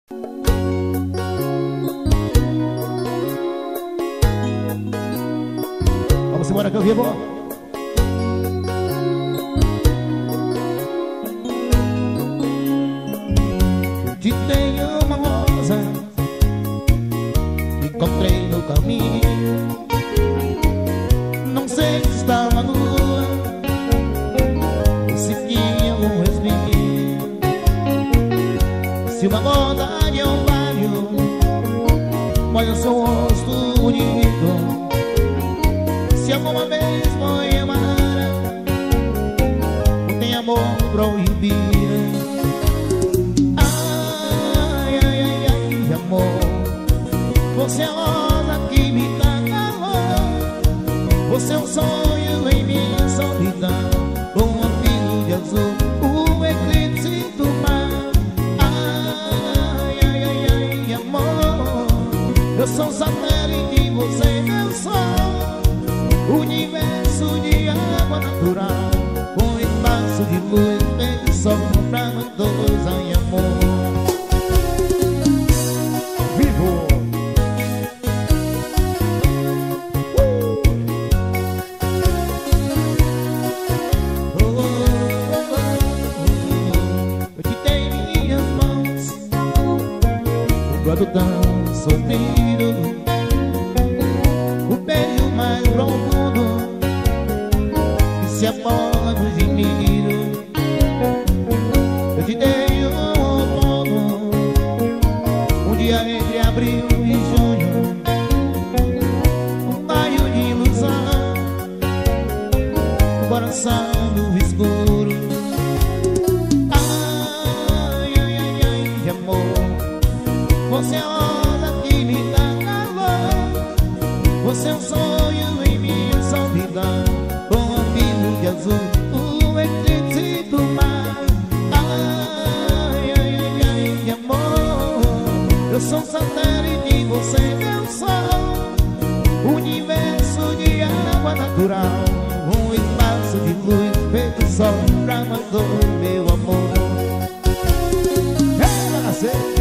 Vamos embora que eu vivo. Te dei uma rosa, encontrei no caminho. Não sei se estava nua, se tinha um respingo. Se uma bondade é um vale, molha o seu rosto bonito. Se alguma vez foi amada, não tem amor proibido. Ai, ai, ai, ai, amor, você é a rosa que me dá calor. Você é um sonho em minha solidão, um antigo de azul, o eclipse do mar. Ai, ai, ai, ai, amor, eu sou um satélite, você é meu sol. Universo de água natural, com espaço de luz, feito só pra nós dois, ai amor. Vivo! Eu te dei minhas mãos, enquanto tão solteiro, o beijo mais profundo que se apola no gemido. Eu te dei um outono, um dia entre abril e junho, um raio de ilusão, um coração no escuro. Ai, ai, ai, ai, amor, você é a rosa que me dá calor. Você é um sonho em minha solidão, com um antigo de azul, o eclipse do mar. Ai, ai, ai, ai, amor, eu sou um satélite, você é meu sol. Universo de água natural, um espaço de luz feito só pra nós dois, meu amor. Ela nasceu.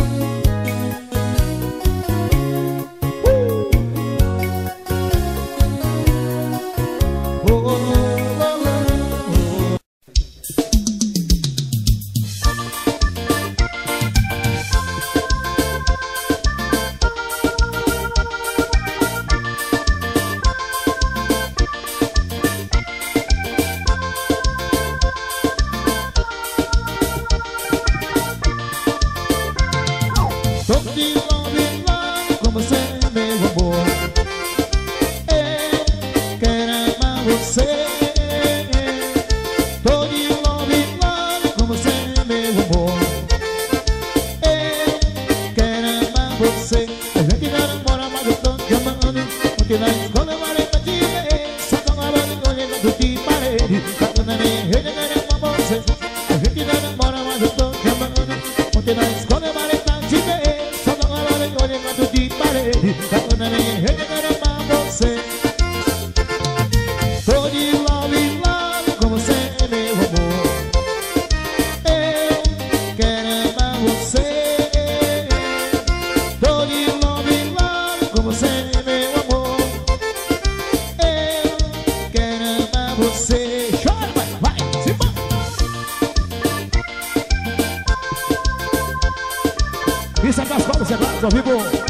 Isso é das palmas, é claro, ao vivo.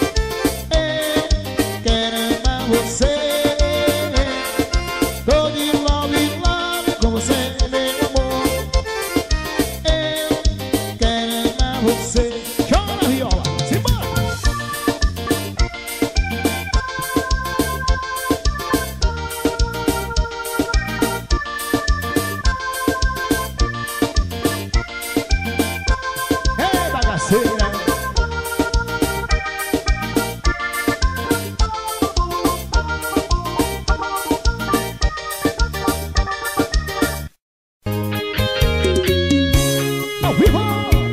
Todo bagaceira. Ao vivo!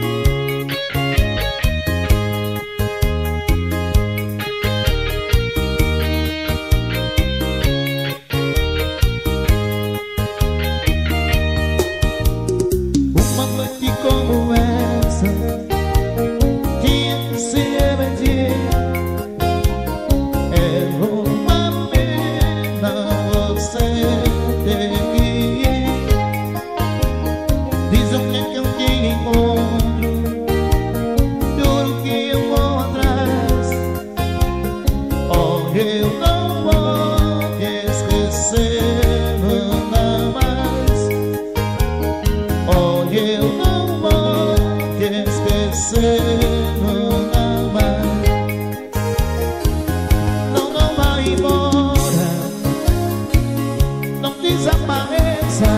Uma noite como essa tinha que ser bendita. É uma pena você ter que ir. Diz o que eu te encontro, juro que eu vou atrás. Oh, eu não vou te esquecer nunca mais. Oh, eu não vou te esquecer nunca mais. Não, não vai embora, não desapareça.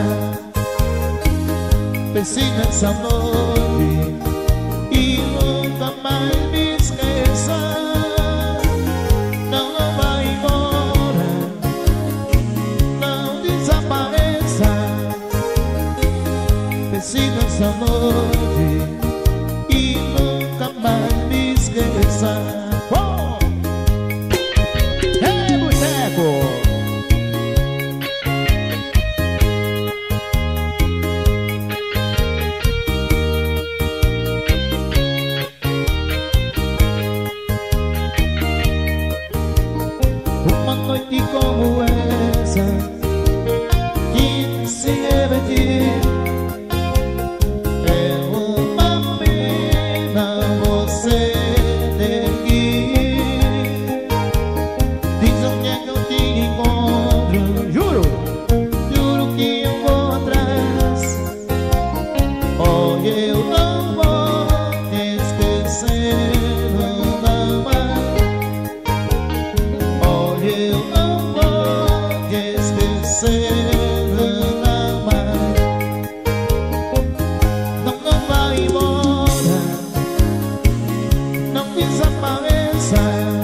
Pense nessa noite e nunca mais me esqueça. Não, não vai embora, não desapareça. Pense nessa noite e nunca mais me esqueça. Oh! Ei, boteco! Uma noite como essa que se repetir. É uma pena você ter que ir. Diz onde é que eu te encontro, juro, juro que eu vou atrás. Oh, eu não vou te esquecer nunca mais. Oh, eu não vou te esquecer nunca mais. Não, não vai embora, não desapareça.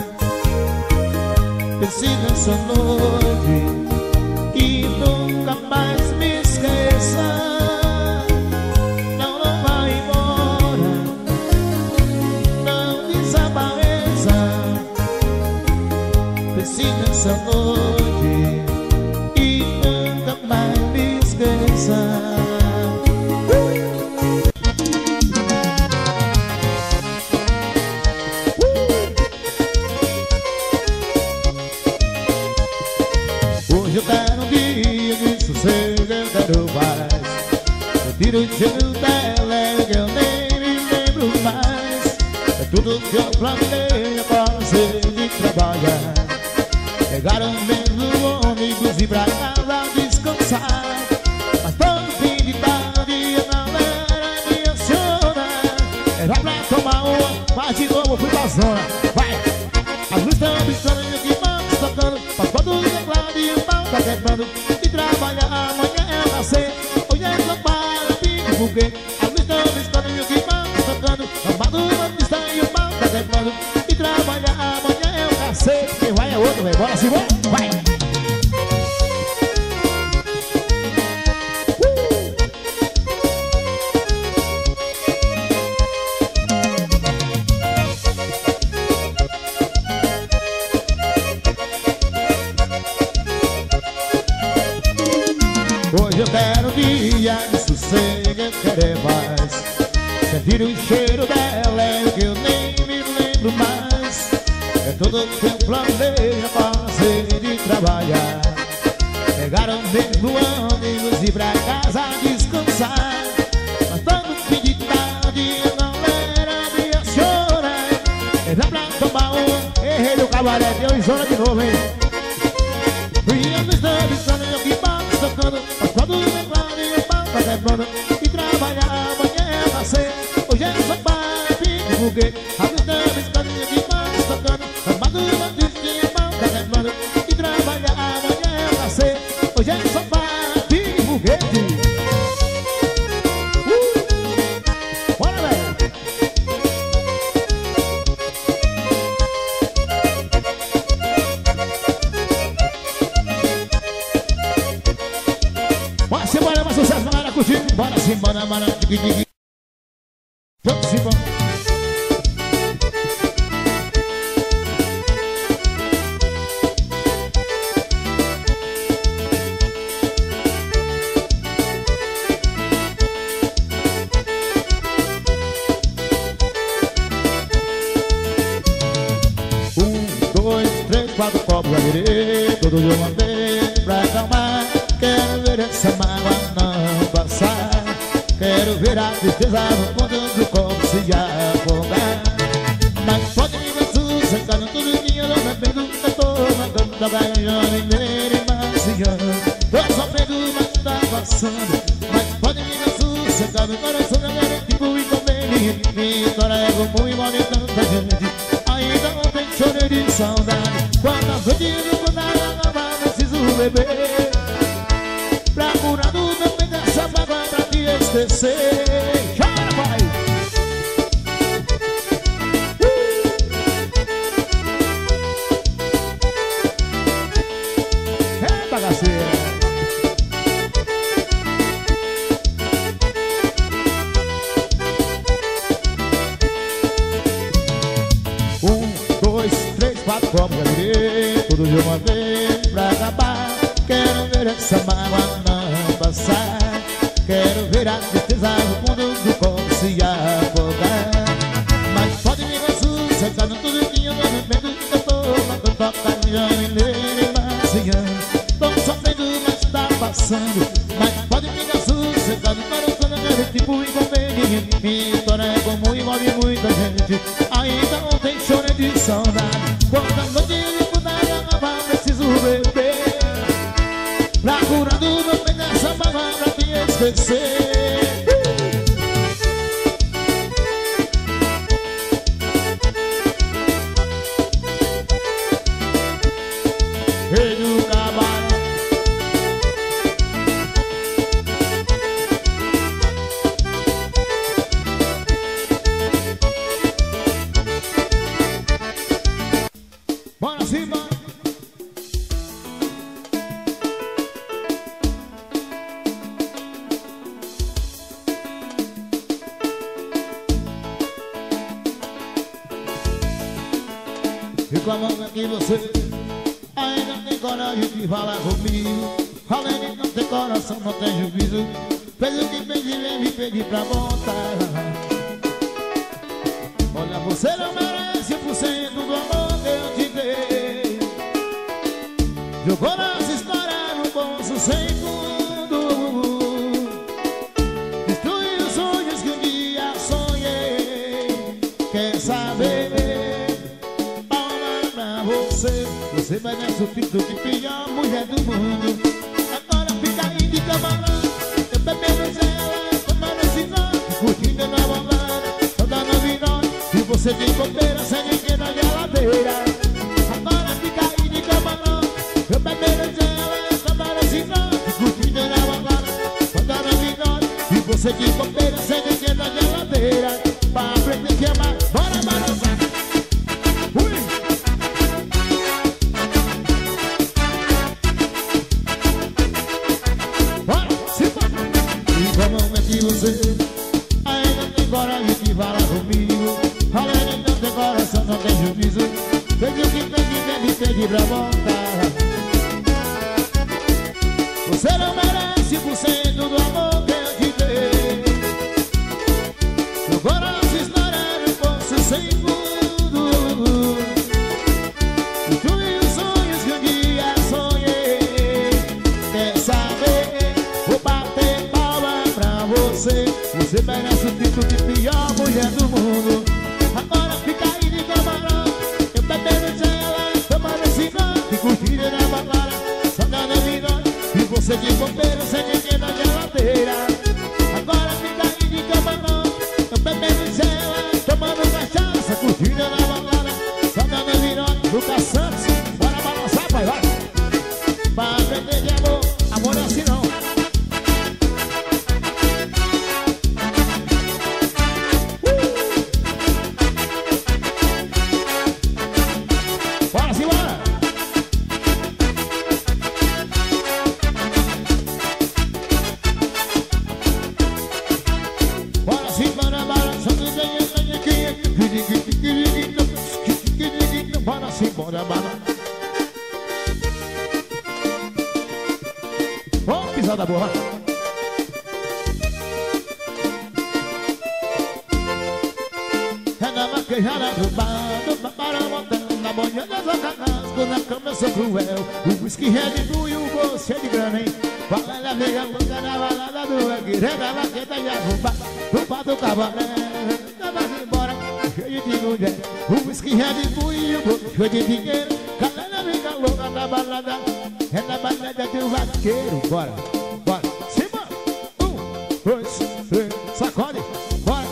Pense nessa noite e nunca mais me esqueça. Não, não vai embora, não desapareça. Pense nessa noite e nunca mais me esqueça. Hoje eu quero um dia de sossego, eu quero paz. Eu tiro o cheiro dela que eu nem me lembro mais. É tudo que eu planejei, agora sei de trabalhar. Pegar o mesmo ônibus e pra casa descansar. Mas todo fim de tarde a galera me aciona. Era pra tomar uma, mas de novo fui pra zona. Vai! As luzes estão piscando e o que vamos tocando. Mas quando o teclado e o pau tá quebrando. E trabalhar amanhã é nascer. Hoje é só para pique porque as luzes estão piscando e o que vamos tocando. Mas quando o pista e o pau tá quebrando. E trabalhar amanhã é o cacete. Quem vai é outro, velho. Bora, Simão, vai! Hoje eu quero um dia de sossego, eu quero é paz. Sentir o cheiro dela é o que eu nem me lembro mais. É tudo que eu planejo fazer de trabalhar. Pegar o mesmo ônibus e pra casa descansar. Mas todo fim de tarde a galera me aciona. Era pra tomar um, errei no cabaré, deu em zona de novo, hein? E eu me estou pensando em que bate tocando. Mas quando o teclado e o pau tá quebrando. E trabalhar amanhã é nascer. Hoje é só para pique porque a luz tá piscando e o que bate tocando. Mas quando o disco e o pau tá quebrando. E trabalhar amanhã é nascer. Hoje é só para pique porque bora, velho! sucesso, galera, curtindo. Bora sim, bora, bora, digui. Vamos embora. Quatro copos a beber, todo eu mandei pra acalmar. Quero ver essa mágoa não passar. Quero ver a tristeza no fundo do copo se afogar. Mas pode me ver sossegado, tudo que eu não bebendo. Eu tô mandando, trabalhando e me emaciando. Tô sofrendo, mas tá passando. Mas pode me ver sossegado, coração não é tipo inconveniente. Minha história é comum igual de tanta gente. Ainda não tem choro de saudade. Quando a noite não vou dar água, preciso beber. Pra curar do meu peito essa mágoa pra te esquecer. Chora, pai! É bagaceira. Quatro copos a beber, tudo de uma vez pra acabar. Quero ver essa mágoa não passar. Quero ver a tristeza no fundo do copo se afogar. Mas pode me ver sossegado, tudo que eu tô bebendo. Eu tô matando, tocando, já me emaciando. Tô sofrendo, mas tá passando. Mas pode me ver sossegado, coração não é tipo inconveniente. Minha história é comum igual de muita gente. Ainda não tem choro de saudade. Quando a noite eu vou dar água, preciso beber. Pra curar do meu peito essa mágoa pra te esquecer. Rei do cavalo. Bora cima! E como é que você ainda tem coragem de falar comigo? Além de não ter coração, não tem juízo. Fez o que fez e veio me pedir pra voltar. Olha, você não merece 1% do amor que eu te dei. Jogou nossa história no bolso sem fundo. Destruiu os sonhos que um dia sonhei. Quer saber? Palma pra você. Você vai nesse título de pior mulher do mundo. Agora fica aí de camarão. Eu bebendo ela, tomando esse nome, curtindo na balada, toda na virada. E você de bobeira, sem ninguém na geladeira. Agora fica aí de camarão. Eu bebendo ela, tomando esse nome, curtindo na balada, toda na virada. E você de bobeira, sem ninguém na geladeira. Pra aprender que amar, bora balançar. Você ainda tem coragem de falar comigo. Além de não ter coração, não tem juízo. Fez o que fez e me pedir pra voltar. Você não merece 1% do amor que eu te dei. Jogou nossa história no bolso sem fundo. Destruiu os sonhos que um dia sonhei. Quer saber? Vou bater palma pra você. Você merece o título de pior mulher do mundo. Agora fica aí de camarão. Eu bebendo gela, tomando esse nome, curtindo na balada, só dando a virada. E você de bobeira, sem ninguém na geladeira. Agora fica aí de camarão. Eu bebendo gela, tomando cachaça, curtindo na balada, só dando a virada. Lucas Santos, bora balançar, pai, vai. Pra aprender de amor, amor não é assim não. pisada boa. É na vaquejada do bando, para montando na manhã das carrasco, na cama eu sou cruel. O whisky Red Bull e o bolso cheio de grana, hein? Fala na veia louca na balada do Aguirre, na vaqueta e arrumar, do pato do cabaré, tava embora, cheio de mulher. O whisky Red Bull e o bolso cheio de dinheiro. Cala na veia louca na balada, é na balada do vaqueiro. Bora, bora, cima, 1, 2, 3, sacode, bora.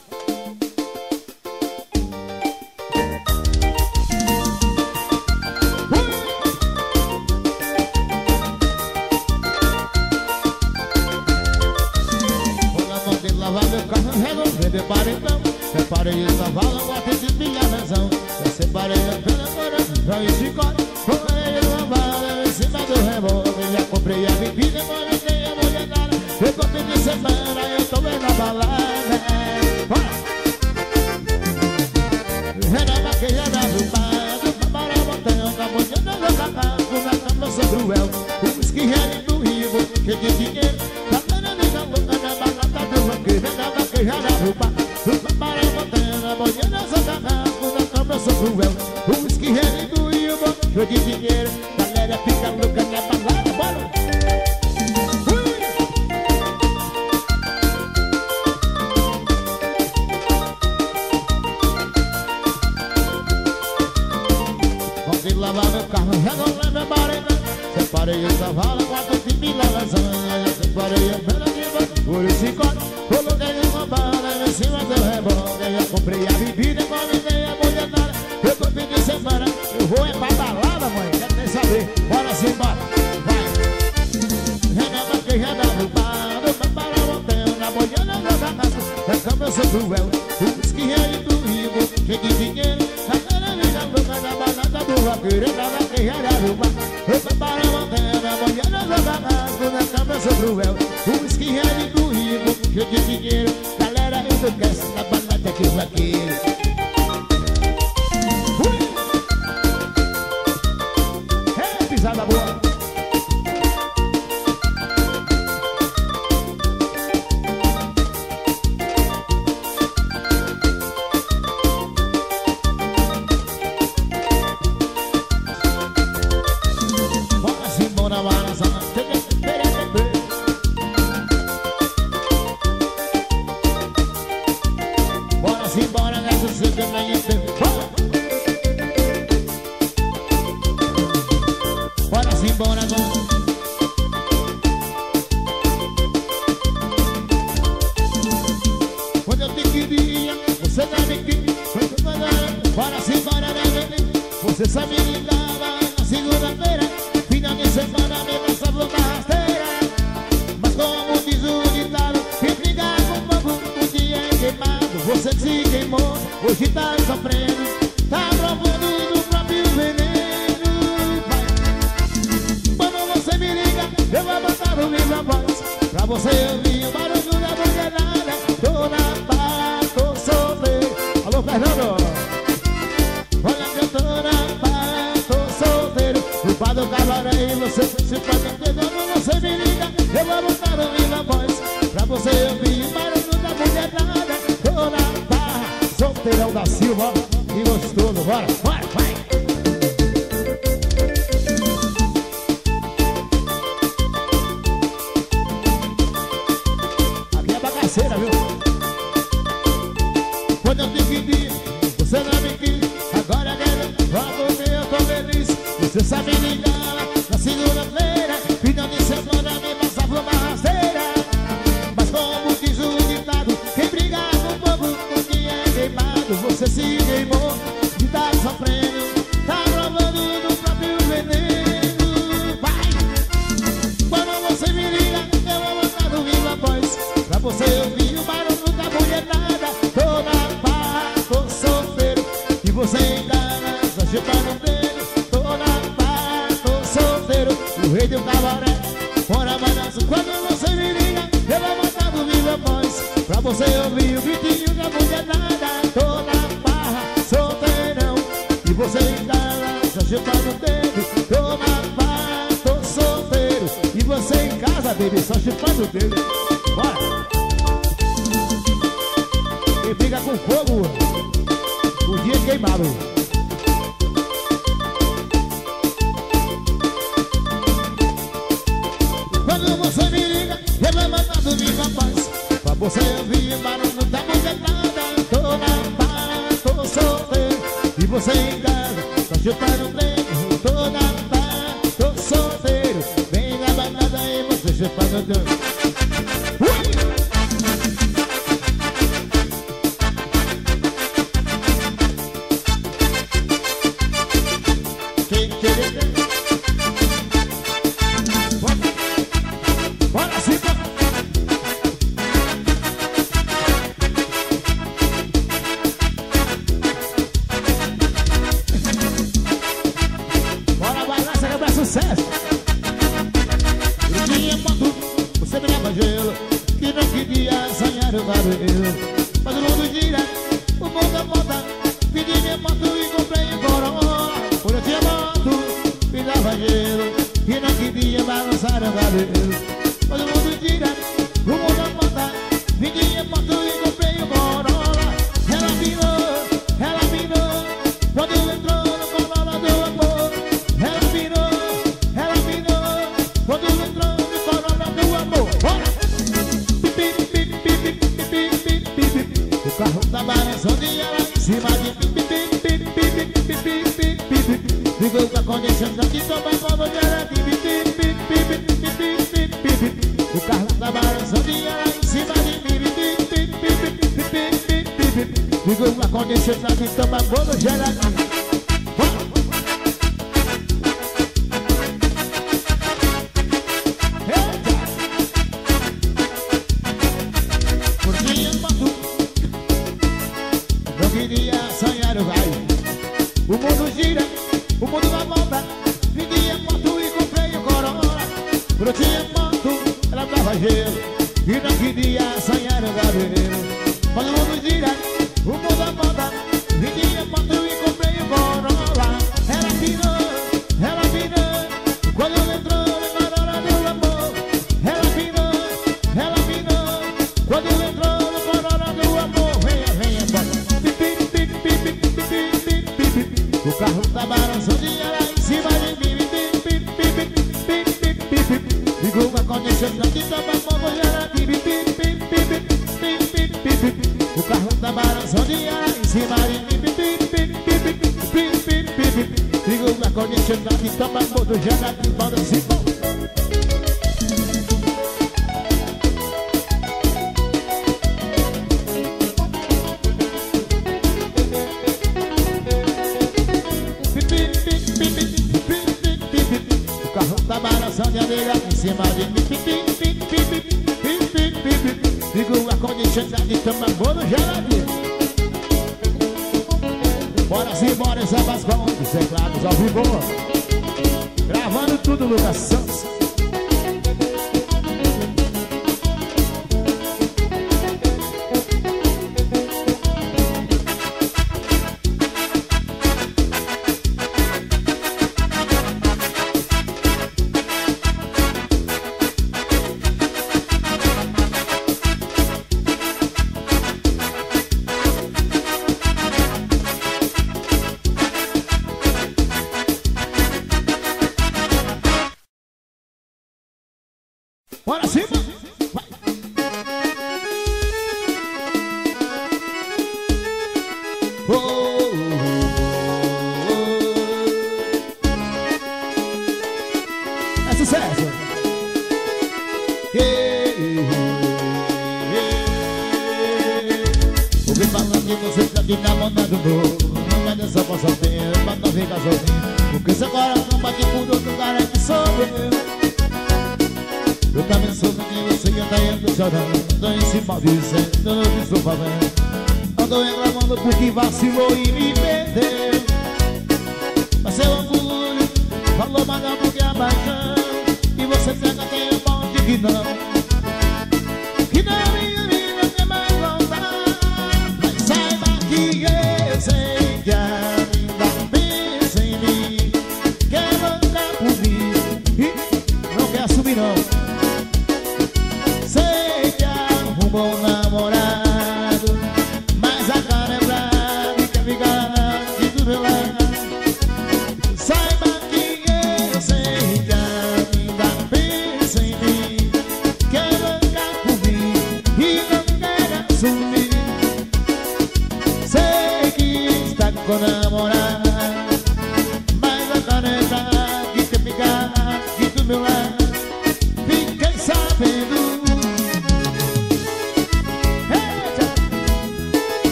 Separei então, separei o cavalo, botei de minha razão. Eu separei a cana, coração e chicote. Colei o cavalo em cima do revólver. Já comprei a bebida, economizei a mulherada. Depois de semana eu tô bem na balada. Bora! Era vaquejada do mato, para a montanha, na montanha do carrasco, na cama eu sou cruel. O whisky Red do Rio, cheio de dinheiro. Cantando de louca na balada do vaqueiro. Na vaquejada do mato, para a montanha, na montanha do carrasco, na cama eu sou cruel. O whisky Red do Rio, cheio de dinheiro. Galera fica louca na balada, bora! Lavar meu carro, resolver meu barriga. Separei o cavalo, 4 de mil lasanha. Separei a pena de bagulho e chicote. Coloquei uma bala em cima do revólver. Já comprei a bebida, economizei a mulherada. Depois de fim de semana, eu vou é pra balada, mãe. Quer nem saber, bora sim, bora. Vai. Rena vaquejada do bar, para a montanha, na boiana do carrasco. Na cama eu sou cruel. O whisky Red do Rio, cheio de dinheiro. Na balada do vaqueiro, na vaquejada do bar. Eu fui para a montanha, na manhã do carrasco, na cama eu sou cruel. O whisky Red do Rio, cheio de dinheiro. Galera enlouquece na balada do vaqueiro. É pisada boa. Você sabe me dava na segunda-feira, final de semana me passava na rasteira. Mas como diz o ditado, quem briga com o povo, o dia é queimado. Você se queimou, hoje tá sofrendo, tá provando do próprio veneno. Vai. Quando você me liga, eu vou botar o viva voz pra você ouvir o barulho da mulherada. Tô na paz, tô solteiro. Alô, Fernando! Do cabaré, você se pode entender. Quando você me liga, eu vou botar o viva voz pra você ouvir o barulho da mulherada. Tô na barra, solteirão da Silva e gostoso, bora, bora, vai! Aqui é bagaceira, viu? Quando eu te pedi, você não me quis. Agora quero, logo ver, eu tô feliz. Você sabe ligar na segunda-feira, final de semana me passava uma rasteira. Mas como diz o ditado, quem briga com o povo, o dia é queimado. Você se queimou e tá sofrendo, tá provando do próprio veneno. Vai! Quando você me liga, eu vou botar no viva voz pra você ouvir o barulho da mulherada. Tô na paz, tô solteiro e você engana, só chupando o dedo. Tô na paz, casa, baby, só chupando o dedo. Bora! Quem fica com fogo, o dia queimado. Quando você me liga, reclamando de rapaz, pra você ouvir barulho da buzetada. Tô na barra, tô solteiro, e você em casa, só chupando o dedo. Tô na barra, tô solteiro, vem na balada e você chupando o dedo. Bora cima! Vai! Oh, oh, oh, oh. É sucesso! Ouvi falar que você tá aqui namorando novo. Não vai dessa poça ter, pra não ficar sozinho. Porque seu coração bate por outro cara que sou eu. Eu também sou que você anda indo chorando, em cima dizendo que estou fazendo. Ando reclamando porque vacilou e me perdeu. Mas seu orgulho falou mais alto que a paixão. E você pega quem é bom de que não. Que não minha vida quer mais voltar. Mas saiba que eu sei que ainda pensa em mim. Quer voltar por mim e não quer assumir não.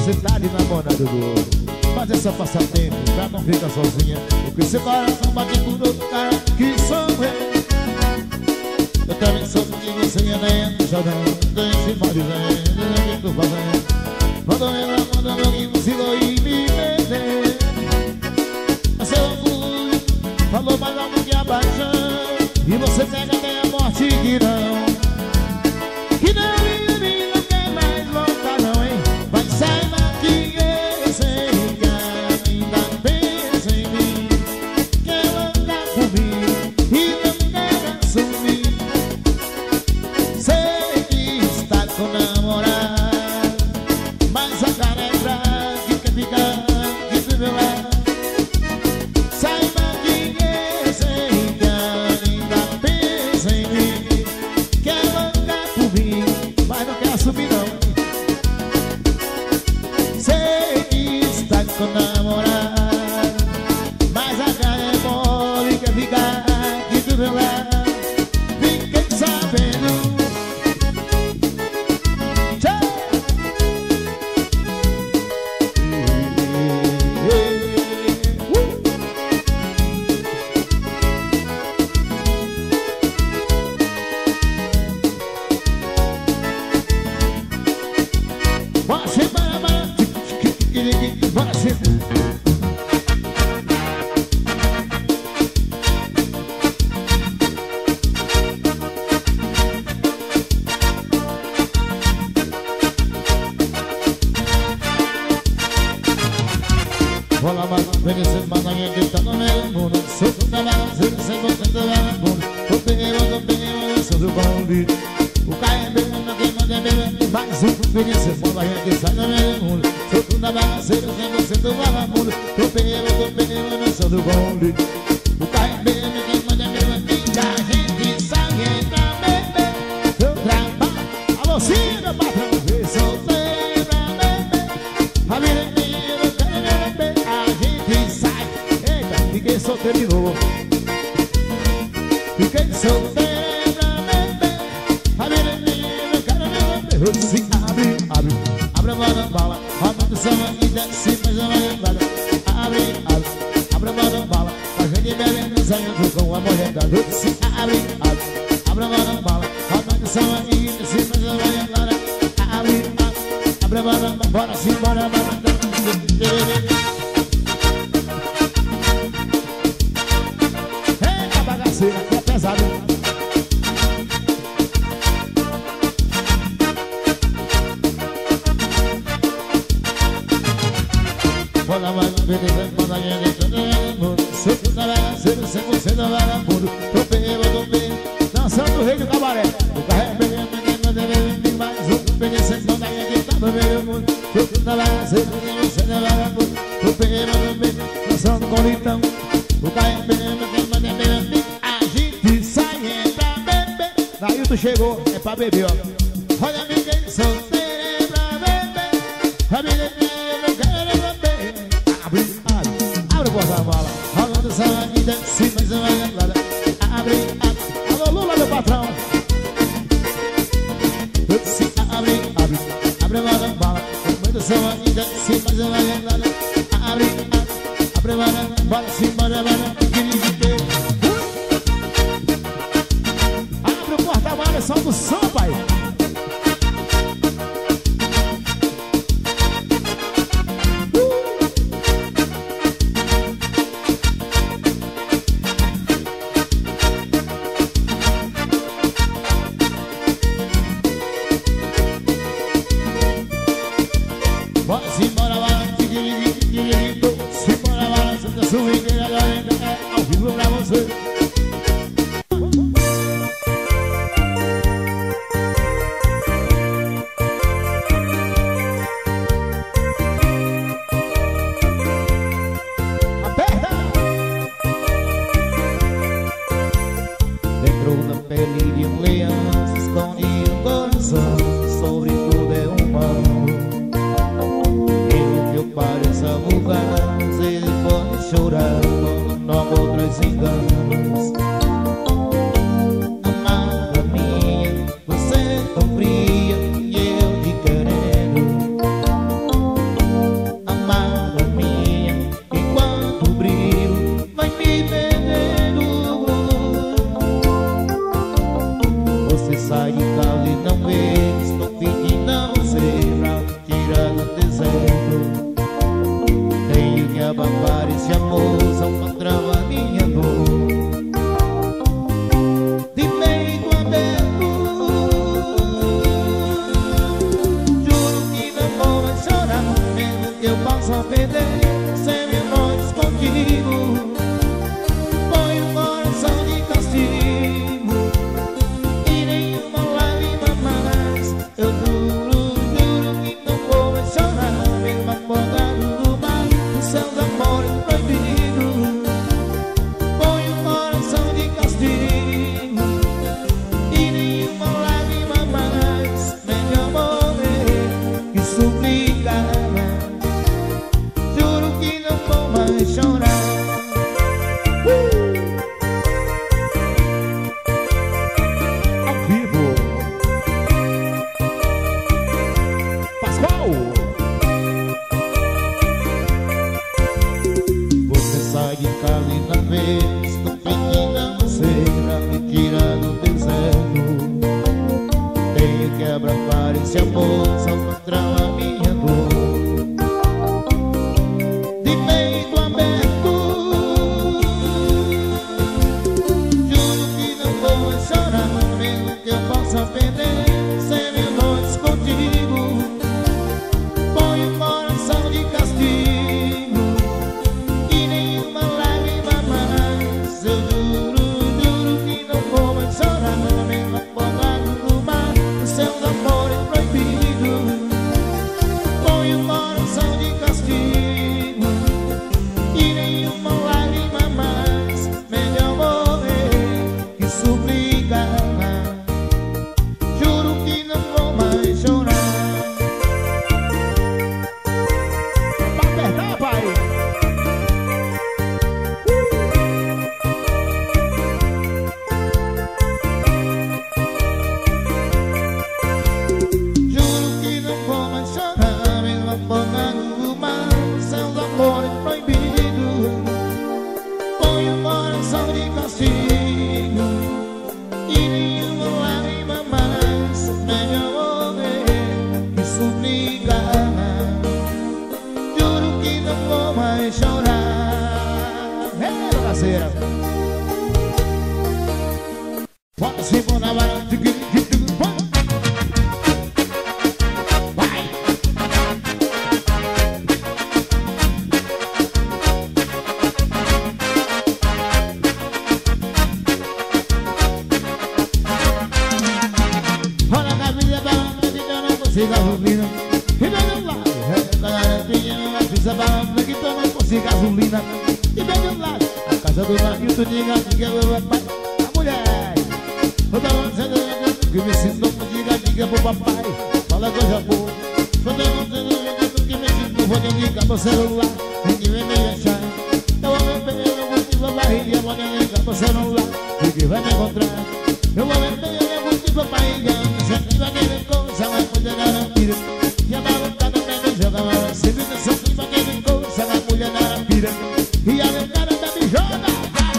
você tá de namorado do outro. Mas é só passatempo, pra não ficar sozinha. Porque seu coração bate por outro cara que sou eu. Eu também sou que você é dentro, chorando, esse mal dizendo, o que tô fazendo? Quando eu mando alguém vacilou e me perdeu. Mas seu orgulho falou mais alto que a paixão. E você nega até a morte que não. Que não quer mais voltar não, hein? Mas saiba que eu sei que ainda pensa em mim, que ela anda por mim e não quer assumir. Sei que está com namorado, mas a cara é fraca que quer ficar aqui do meu lado. Saiba que eu sei que ainda pensa em mim, que ela anda por mim, mas não quer assumir não. Sei que está com namorado, mas a cara é mole, quer ficar aqui do meu lado. Fiquei sabendo. Tchau. Bora ser barabara, bora ser. Rola mais, oferecendo mais alguém que tá no meio mundo. Sou do bagaceiro, 100% do vagabundo. Tô pegando, sou do convite. O cara é bebendo, quem manda é bebendo. Mais um oferecendo mais alguém que sai no meio mundo. Sou do bagaceiro, 100% do vagabundo. Tô pegando, sou do convite. O cara é bebendo, quem manda é bebendo. E a gente sai pra beber. Eu trabalho, alô sim, meu patrão. Eu solteiro pra beber. A vida inteira eu quero beber. A gente sai, eita, fiquei solteiro de novo. Fiquei solteiro pra beber. A vida inteira eu quero beber. Se abre a mão da bala, roda do samba e desce mais uma lembrada. Abre a mão da bala, a gente bebendo, saindo com a mulher da noite. Se abre a mão da bala, roda do samba e desce mais uma lembrada. Abre a mão da bala, bora sim, bora, bora. Eita bagaceira, que é pesado. Rola mais, beleza, quando a gente tá no mundo. Sou do bagaceiro, 100% do vagabundo. Tô bêbado, dançando o rei do cabaré. O carro é bebendo, ninguém manda beber. Mais um, beleza, quando a gente tá no meio do mundo. Sou do bagaceiro, 100% do vagabundo. Tô bêbado, dançando com litão. O carro é bebendo, ninguém manda beber. A gente sai pra beber. Nailton chegou, é pra beber, ó. Olha, ninguém solteiro pra beber. A vida inteira eu quero beber. Abre o porta-mala, rola do samba e desce mais uma lembrada. Abre, alô Lula, meu patrão. Se abre a mão da bala, rola do samba e desce mais uma lembrada. Abre a mão da bala, se bora, abre o porta-mala, solta o som, pai. Bora, simbora, bora, simbora, bora, Santa Suíra, agora perder sempre noites contigo. Põe o coração de castigo e nenhuma lágrima mais. Eu juro, juro que não vou mais chorar, mesmo afogado no mar dos seus amores proibidos. Põe o coração de castigo e nenhuma lágrima mais. Melhor morrer que suplicar. Juro que não vou mais chorar. Ao vivo, Pascoal. Você sai de casa e na vez tão pequena você pra me tirar do deserto. Tenho que abraçar esse amor só pra travar minha dor. De peito aberto, juro que não vou mais chorar, mesmo que eu possa perder sempre noites contigo. Põe o coração de castigo e nenhuma lágrima mais. Eu juro, juro que não vou mais chorar, mesmo afogado no mar dos seus amores proibidos. Põe o coração de castigo e nenhuma lágrima mais. Melhor morrer que suplicar. Juro que não vou mais chorar. Pra apertar, pai. Juro que não vou mais chorar, mesmo afogado no mar dos seus amores proibidos. Põe o coração de castigo e nenhuma lágrima mais. Melhor morrer que suplicar. Juro que não vou mais chorar. É, bagaceira. Bota assim, põe na vara. Vai! Olha a cabeça balando que eu não consigo gasolina. E bem do lado, a garantia não avisa balando que eu não consigo gasolina. E bem do lado, a casa do barril, tu diga que eu vou papai. A mulher, eu tô lançando que me ensinou, diga pro papai. Fala coisa boa. Eu tô lançando que me ensinou, vou ligar pro celular. Ninguém vai me achar. Eu vou beber, eu vou te levar e vou ligar pro celular. Ninguém vai me encontrar. Eu vou beber, eu vou te levar e sempre vai querer coisa, vai poder garantir. E a balançada me joga lá, sempre sempre vai querer coisa, vai mulher na arapira. E a lendária me joga.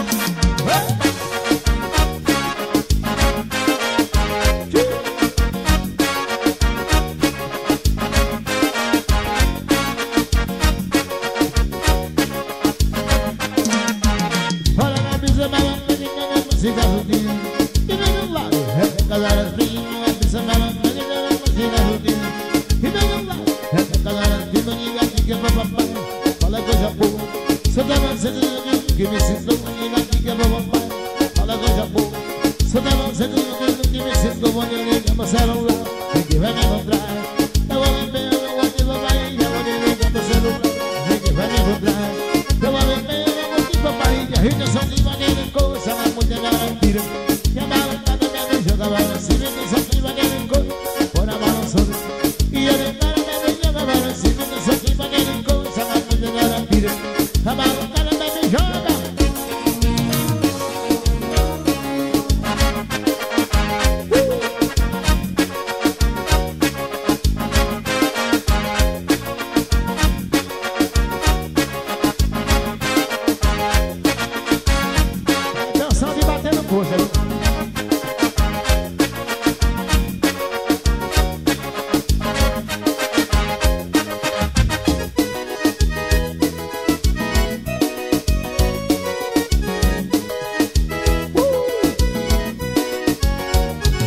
Olha na brisa balando que eu não consigo gasolina. E vem do lado, casar as primas, a brisa balando que eu não consigo gasolina. E vem do lado, casar as primas, diga pro papai. Fala coisa boa. Só tava sendo que me ensinou, diga pro papai. Fala coisa boa. Só tava sendo que me ensinou, vou ligar pro celular. Ninguém vai me encontrar. Eu vou beber, eu vou te levar e já vou ligar pro celular. Ninguém vai me encontrar. Eu vou beber, eu vou te levar e a gente só se vai querer coisa, vai mulher na arapira. E a balançada me joga lá, se vê que só se vai querer coisa, põe na balançada. E a lendária me joga lá, se vê que só se vai querer coisa, vai mulher na arapira. A balançada me joga. Canção de bater no coxa.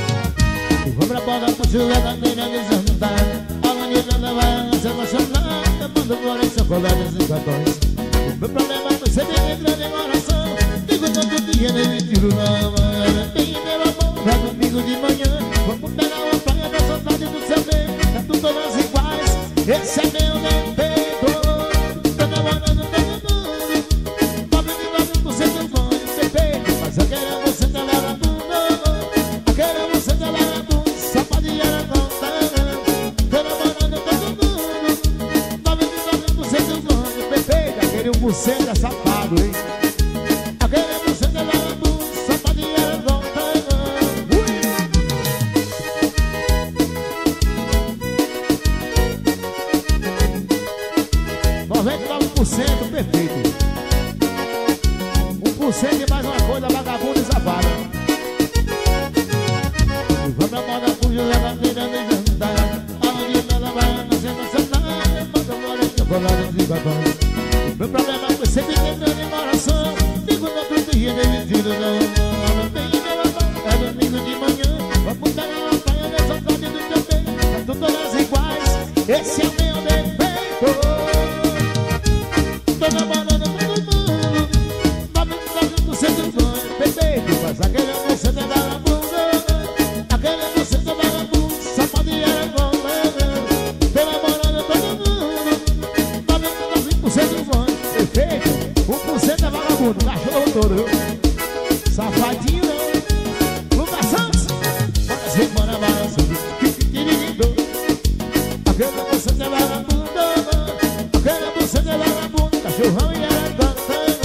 Vou pra bola, puxo a bandeira de jantar. A manhã da vai se emocionar. manda flores, chocolates e cartões. O meu problema foi sempre entrando em oração. Digo todo dia, nem me tiro não. Tem meu amor, vai domingo de manhã. Vamos pegar uma praia da saudade do seu bem. Tá tudo todas iguais, esse é meu defeito. Tô namorando todo mundo, 99% bom e perfeito. Mas eu quero você da vagabundo, eu quero você da vagabundo, só pode ir a contar. Tô namorando todo mundo, 99% bom e perfeito. Aquele 1% é safado, hein? Aquele 1% é vagabundo, só pode ir a contar. 99% perfeito. 1% de mais uma coisa, vagabundo e safado. E vamos pra moda com José Bandeira de jantar. Aonde ela vai, não sei não sentar. Manda flores, chocolates e cartões. Meu problema foi sempre tentando em oração. Digo no outro dia, demitido não. Não tem meu amor, é domingo de manhã. Vamos dar uma praia nessa tarde do teu bem. Tá tudo todas iguais, esse é o meu defeito. Tô namorando todo mundo, 99% bom, perfeito. Mas aquele 1% é vagabundo, aquele 1% é vagabundo, só pode ir a contar. Tô namorando todo mundo, 99% bom, perfeito. 1% é vagabundo, cachorro todo, viu? Safadinho, Lucas Santos, bora se bora balançando. Aquele 1% é vagabundo, aquele 1% é vagabundo, cachorrão e ela canta.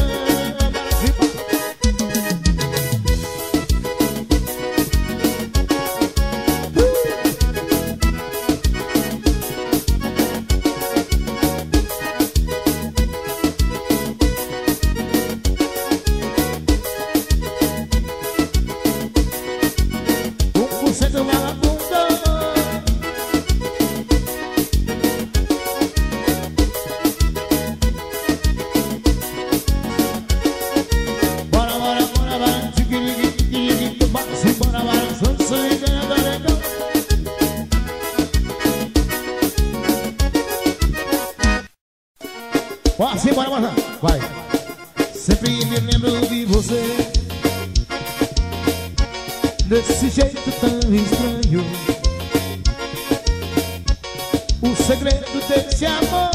Assim, bora, bora, vai. Sempre me lembro de você, desse jeito tão estranho. O segredo desse amor,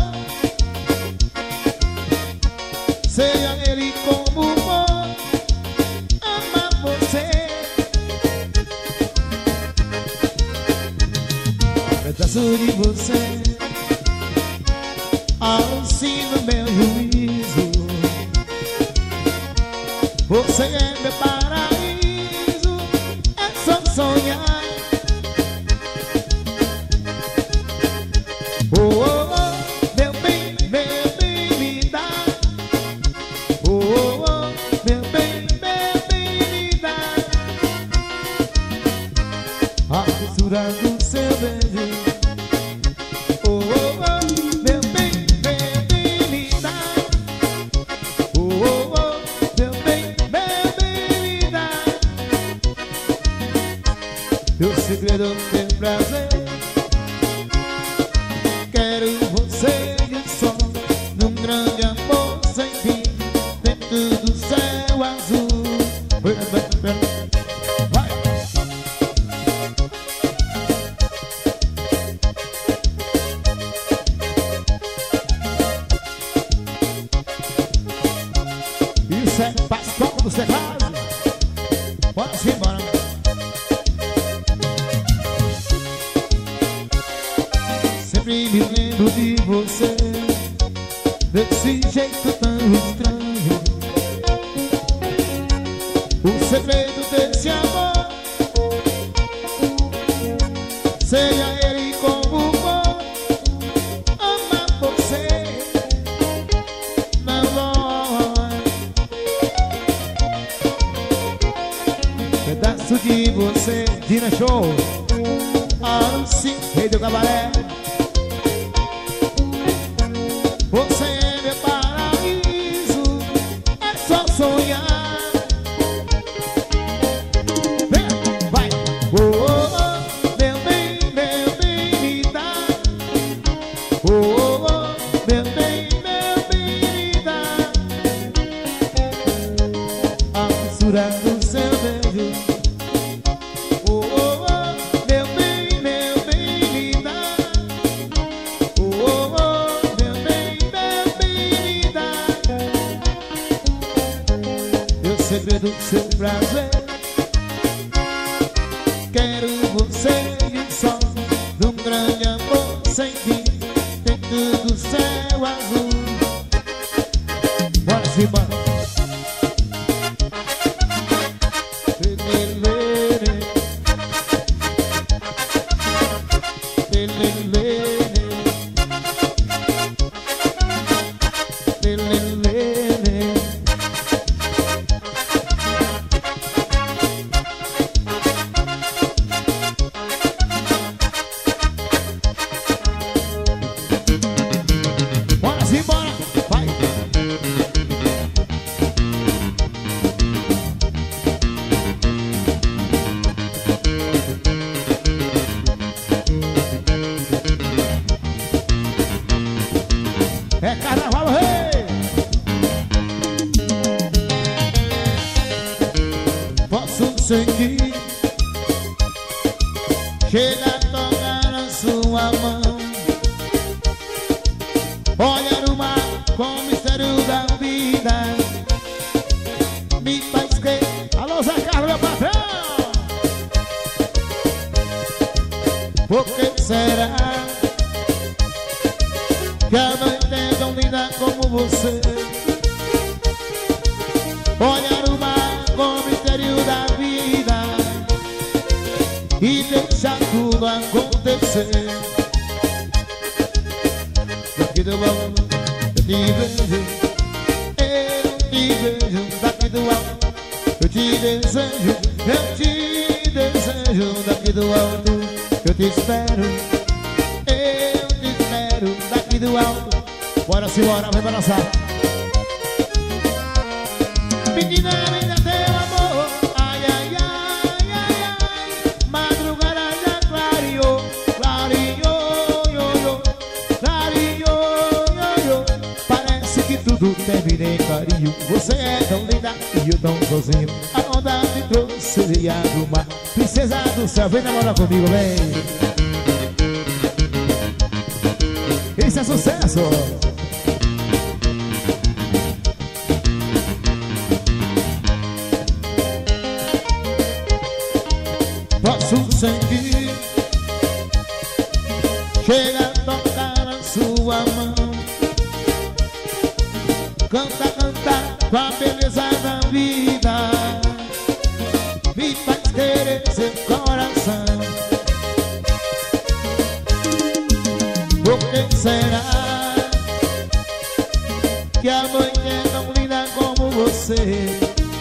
seja ele como for, ama você. Pedaço de você, alucina meu juízo. Você é meu paraíso, é só sonhar. Oh, oh, oh, meu bem me dá. Oh, oh, oh, meu bem me dá. A textura do seu beijo. Oh, oh, oh, meu bem me dá. Oh, oh, oh, meu bem me dá. Teu segredo, teu prazer. Quero você de sol, num grande amor sem fim, dentro do céu azul. Vai! Isso é Pascoal do Cerrado. Bora sim, bora. Sempre me lembro de você, desse jeito tão estranho. O segredo desse amor, seja ele como for, ama você. Não vai. Pedaço de você, Dina Show, Aluci, rei do cabaré. Você é meu paraíso, é só sonhar. Vem, vai. Oh, oh, oh, meu bem me dá. Oh, oh, oh, céu azul. Bora cima. É carnaval, rei! Posso sentir, chega a tocar na sua mão, olhar o mar com o mistério da vida, me faz crer. Alô, Zé Carlos, meu patrão! Por que será que a noite é tão linda como você? Olhar o mar com o mistério da vida e deixar tudo acontecer. Daqui do alto eu te vejo, eu te vejo. Daqui do alto eu te desejo, eu te desejo. Daqui do alto eu te espero, eu te espero. Daqui do alto, bora simbora, vem balançar. Menina, linda, teu amor, ai, ai, ai, ai, ai. Madrugada já clareou, clareou, yo, yo, clareou, yo, yo. Parece que tudo termina em carinho. Você é tão linda e eu tão sozinho. A onda me trouxe do mar. Princesa do céu, vem namorar comigo, vem. Isso é sucesso! Posso sentir, chega a tocar na sua mão, canta, canta com a beleza da vida, me faz querer seu coração. Por que será que a noite é tão linda como você?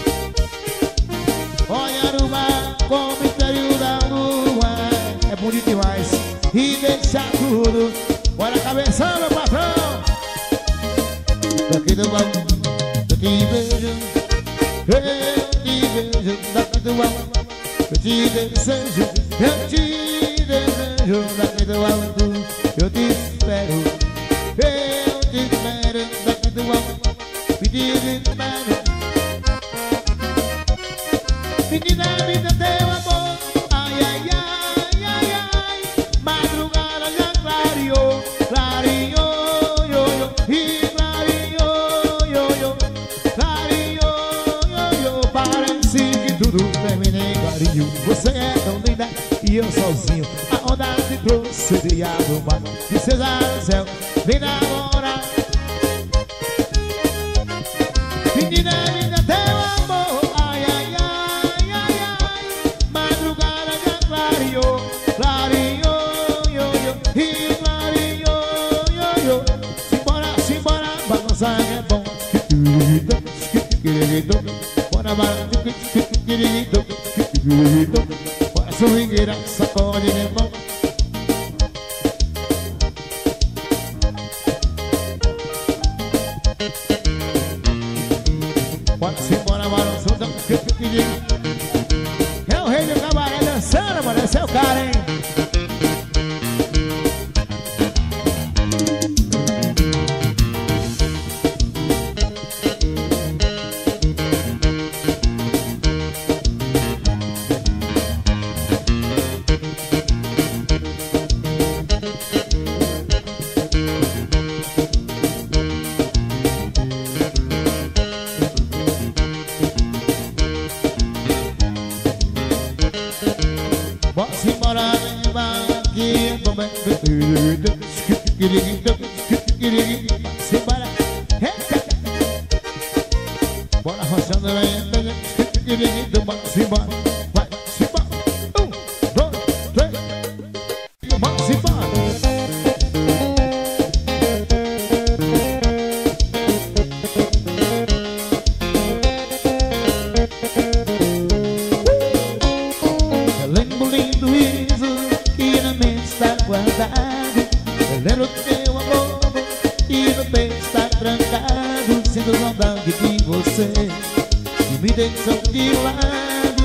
Olhar o mar com o mistério da lua é bonito demais. E deixar tudo, bora cabeção, meu patrão. Daqui do alto eu te vejo, eu te vejo. Daqui do alto eu te desejo, eu te desejo. Daqui do alto eu te espero, eu te espero. Daqui do alto me desespero. Menina, vida, teu amor, ai, ai, ai, ai, ai. Madrugada já clareou, clareou, yo, yo. E clareou, yo, yo, clareou, yo, yo. Parece que tudo termina em carinho. Você é tão linda e eu sozinho. A onda te trouxe de água, mar. Princesa do céu, vem namorar. Menina, linda, teu amor, ai, ai, ai, ai, ai. Madrugada já clareou, clareou, yo, yo. E clareou, yo, yo. Simbora, simbora, balançar é bom. Bora, bora, bora, swingueira, sacode de mão. Bora, simbora, balançando. É o rei do cabaré dançando, mano, esse é o cara, hein? Bora, simbora, leva aqui, Simbora. Bora rochando aí. Bora, simbora. Vai, simbora. 1, 2, 3. Bora, simbora. Eu lembro lindo riso que na mente está guardado. Eu lembro teu amor e no peito está trancado. Sinto saudade de você que me deixou de lado.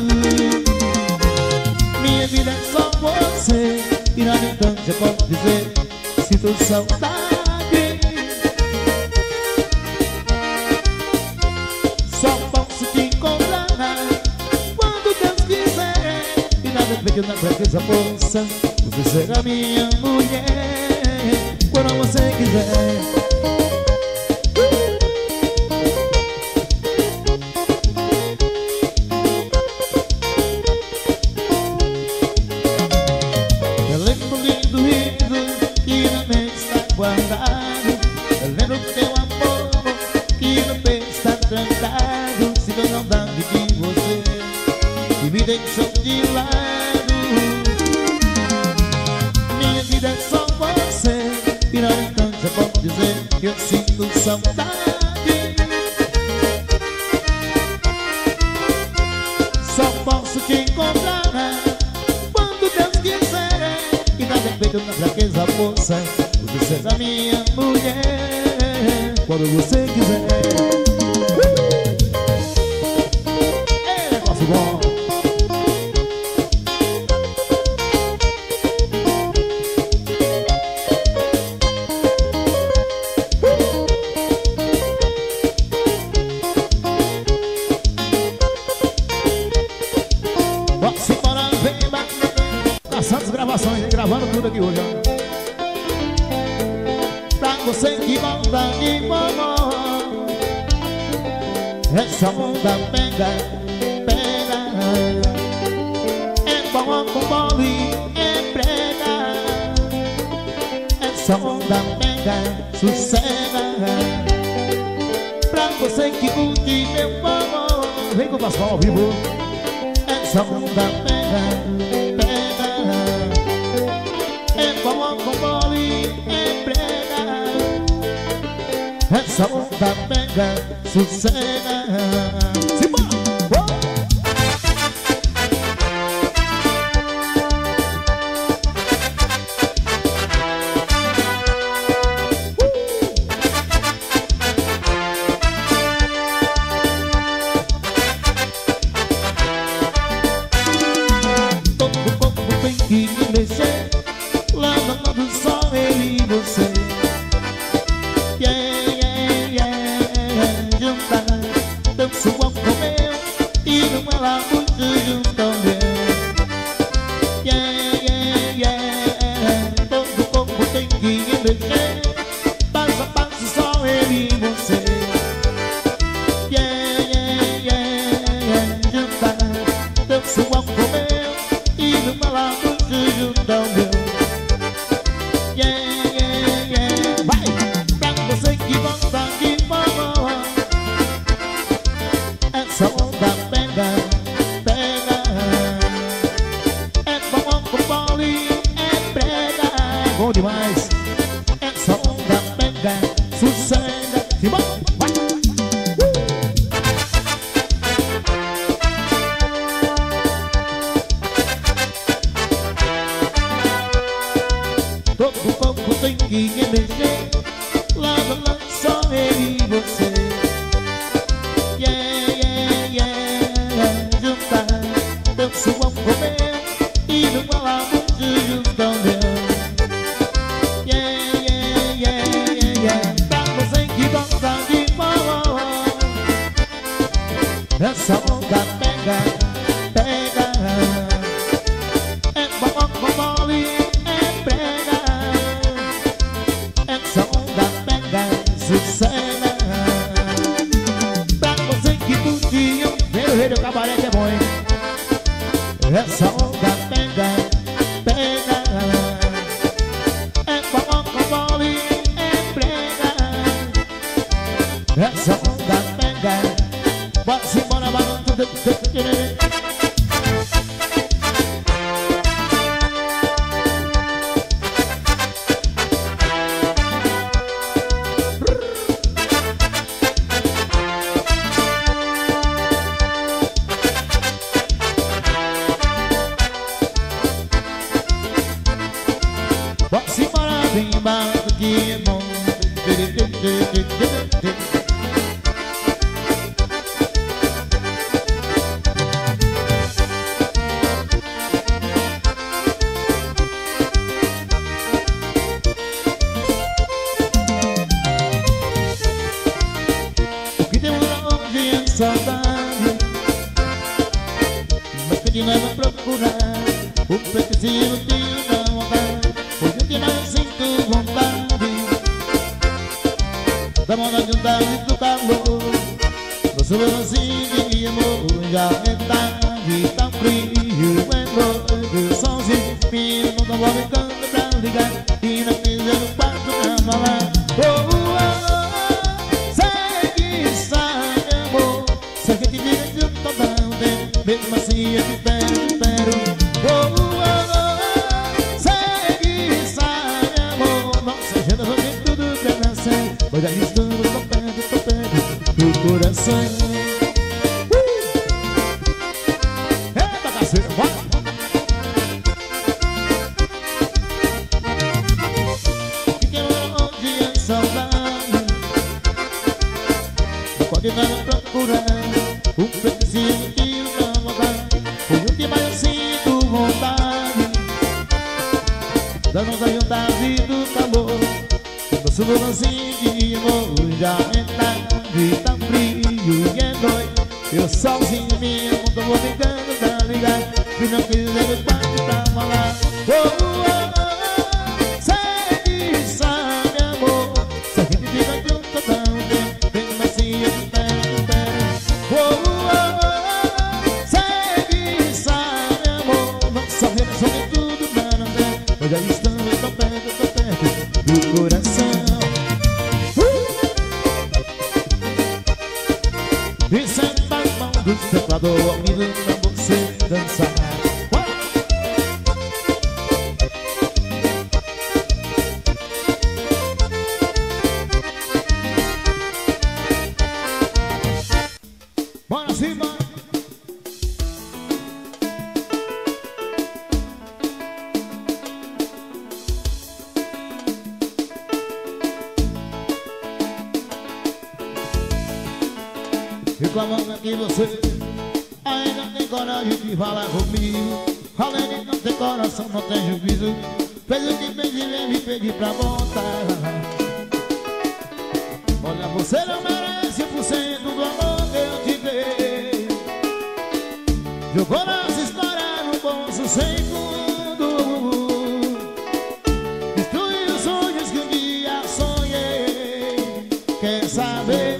Minha vida é só você e nada então já posso dizer. Sinto saudade. Só posso te encontrar quando Deus quiser. E nada pediu na fraqueza, moça. Você será minha mulher quando você quiser. Eu lembro lindo riso que na mente está guardado. Eu lembro teu amor que no peito está trancado. Sinto saudade de você que me deixou de lado. Minha vida é só você e não então já posso dizer que eu sinto saudade. Só posso te encontrar quando Deus quiser. E nada é feito na fraqueza, moça. Você seja minha mulher quando você quiser. É negócio bom. Simbora, vem na Santos Gravações, gravando tudo aqui hoje, ó. Pra você que volta de vovó, essa onda pega, pega. É bom com mole, é prega. Essa onda pega, sossega. Pra você que curte meu vovó, vem com o Pascoal ao vivo. Essa onda pega, pega. É bom com mole, é prega. Essa onda pega, sossega. Simbora! Que me mexer, lado só ele e você. Yeah, yeah, yeah, juntar teu suor com meu e não ela muito junto ao meu. Yeah, yeah, yeah, todo corpo tem que me mexer, passo a passo só ele e você. Yeah, yeah, yeah, juntar teu suor com meu e não ela muito junto ao meu. Yeah, yeah, yeah. Vai! Pra você que volta de vovó, essa onda pega, pega. É bom com mole, é prega. Bom demais. Essa onda pega, sossega. Simbora! Vai! Todo corpo tem que mexer, lado só ele e você. Yeah, yeah, yeah, juntar teu suor com meu e não falar muito junto ao meu. Yeah, yeah, yeah, yeah, pra você que gosta de vovó, essa onda pega, pega. É bom com mole, é prega. Essa onda pega, sossega. Tem barato que é bom. O que demora hoje é saudade, mas que te leva a procurar o preciso de não andar. Hoje eu te mais sinto vontade da vontade de andar e do calor. Nosso vazio de amor já é tarde, tá frio, é noite, sozinho, filho, não vou me cantar pra ligar e não quiser no quarto pra falar. Segue, sabe, amor, sei que te diga de um total tempo, mesmo assim eu te espero. Segue, sabe, amor, nossa agenda vai ter tudo pra nascer, pois já estamos tão perto do coração. Eita, cacete, vai! Pode dar a procurar o preciso que eu não andar. Foi o que mais sinto vontade da nossa vontade do calor. Nosso vazio de amor já é tarde, tá frio e é noite. Eu sozinho mesmo tô vou ligando pra ligar se não quiser o quarto pra falar. Segue, sabe, amor, se a gente fica junto tão tempo, mesmo assim eu te segue, sabe, amor, nossa relação é tudo pra não ter, pois já estamos tão perto do coração. E senta as mãos do teclado, ouvindo pra você dançar. Bora cima! Reclamando que você ainda tem coragem de falar comigo. Além de não ter coração, não tem juízo. Fez o que fez e veio me pedir pra voltar. Olha, você não merece 1% do amor que eu te dei. Jogou nossa história no bolso sem fundo, destruiu os sonhos que um dia sonhei. Quer saber?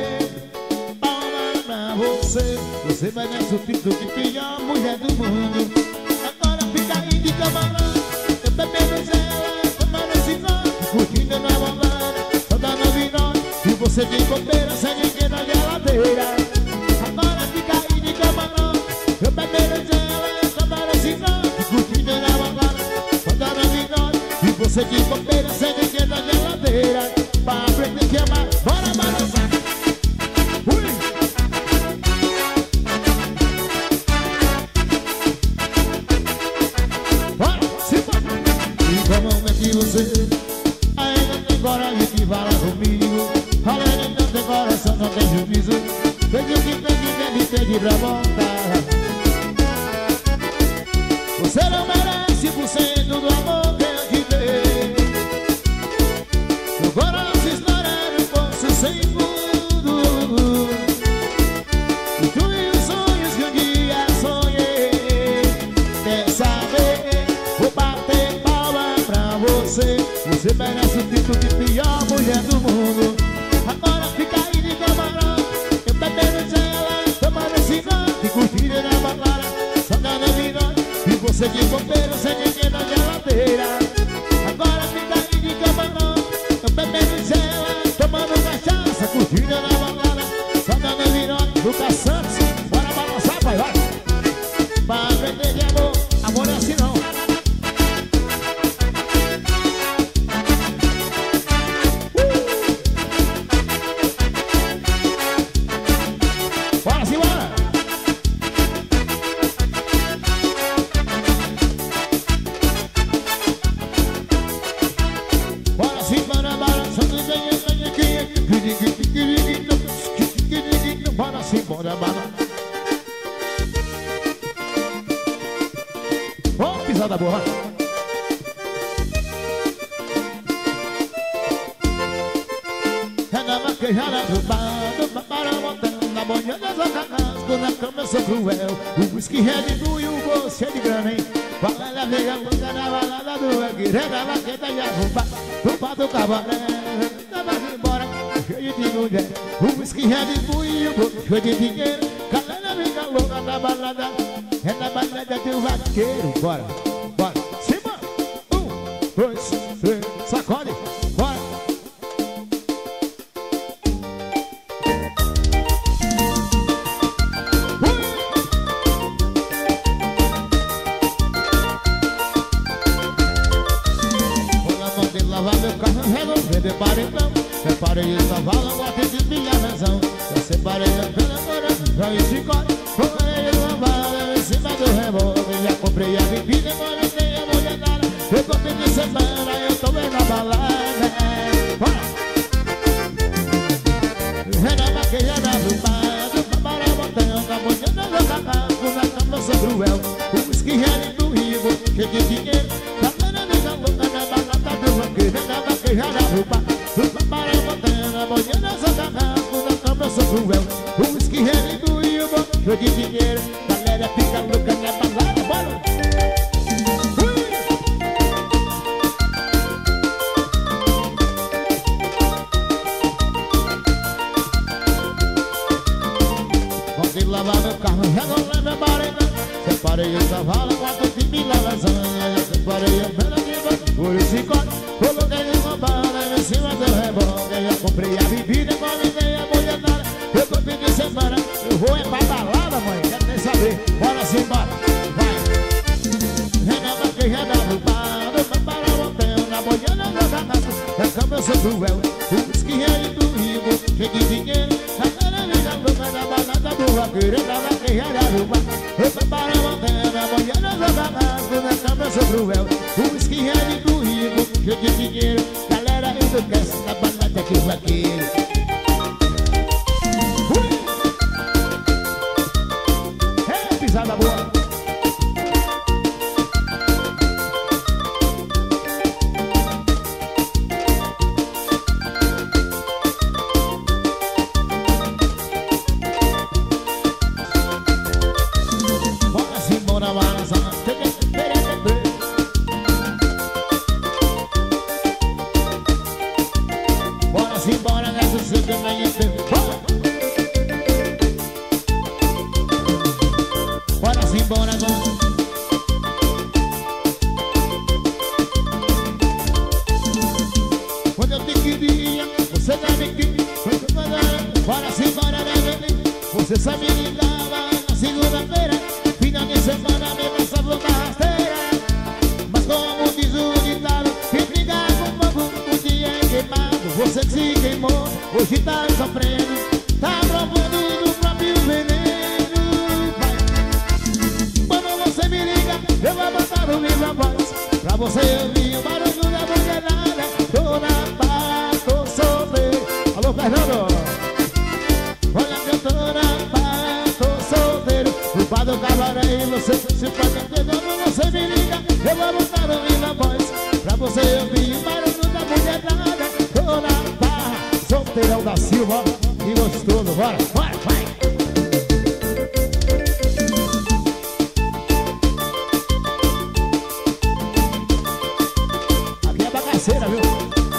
Você vai nesse título de pior mulher do mundo. Agora fica aí de camarão, eu bebendo gela, tomando esse nome, curtindo na balada, toda novidade, e você de bobeira, sem ninguém na geladeira. Agora fica aí de camarão, eu bebendo gela, tomando esse nome, curtindo na balada, toda novidade, e você de bobeira, sem ninguém na geladeira. Pra aprender que amar, bora balançar. Você ainda tem coragem de falar comigo. Além de não ter coração, não tem juízo. Fez o que fez e me pedir pra voltar. Você não merece 1% do amor que eu te dei. Jogou nossa história no poço sem fundo, destruiu os sonhos que um dia sonhei. Quer saber? Vou bater palma pra você. Você merece o título de pior mulher do mundo. Agora fica aí de camarão, eu bebendo gela, tomando esse nome, curtindo na balada, só dando virada, e você de bombeiro, sem ninguém na geladeira. Agora fica aí de camarão, eu bebendo gela, tomando cachaça, curtindo na balada, só dando virada. Lucas Santos, bora balançar, pai, vai. Pra aprender de amor, amor é assim não. Bora sim, bora, bora. Ó, pisada boa. É na vaquejada do bar, para montando na manhã das ocacascos, na cama eu sou cruel. O whisky redo e o bolso é de grana, hein? Fala a veia louca na balada do Aguirre, na vaqueta e arrumba, do pato cabaré, tava embora, cheio de mulher. O whisky redo e o bolso cheio de dinheiro. Galera veia louca na balada, é na balada do vaqueiro. Bora, bora, cima, 1, 2, 3, sacode, bora. Separei o cavalo, botei de milha razão. Eu separei a pela coragem, já e chicote. Coloquei o cavalo em cima do rebote. Já comprei a bebida, economizei a mulher nada. Eu comprei de semana, eu tô bem na balada. Bora! É na vaquejada do bar, do cabaré botão, da manhã da cacasco, na cama sou cruel. O whisky real do Rio, cheio de dinheiro. Galera liga louca na balada do vaqueiro. Na vaquejada do bar, do cabaré botão, da manhã da cacasco, na cama eu sou cruel. O whisky real do Rio, cheio de dinheiro. Galera fica louca na balada, bora! Lavar meu carro, resolver meu barriga. Separei o cavalo, quatro de mil lasanha. Separei a pena de por o chicote. Coloquei uma bala em cima do rebote. Eu comprei a bebida, convidei a mulher nada. Eu tô fim de semana, eu vou é pra balada, mãe. Quero nem saber, bora sim, bora, vai. Na vaquejada do bar, do para o hotel, na boiana do cacasco, na cama eu sou cruel. O whisky é do Rio, cheio de dinheiro. Na balada do vaqueiro, na vaquejada do bar, eu preparo a montanha, na boiana do cacasco, na cama eu sou cruel. O whisky é do Rio, cheio de dinheiro. Galera enlouquece na balada do vaqueiro. É pisada boa. Você sabe me ligava na segunda-feira, final de semana me passava uma rasteira. Mas como diz o ditado, quem brigar com o povo um dia é queimado. Você que se queimou, hoje tá sofrendo, tá provando do próprio veneno. Vai. Quando você me liga, eu vou botar o viva voz pra você ouvir o barulho da mulherada. Tô na paz, tô solteiro. Alô, Fernando! Olha que eu tô na paz, tô solteiro. O bar do cabaré e você se pode ter. Quando você me liga, eu vou botar o viva voz pra você ouvir o barulho da mulherada. Tô na paz, solteirão da Silva e gostoso. Bora, bora, vai! Aqui é bagaceira, viu?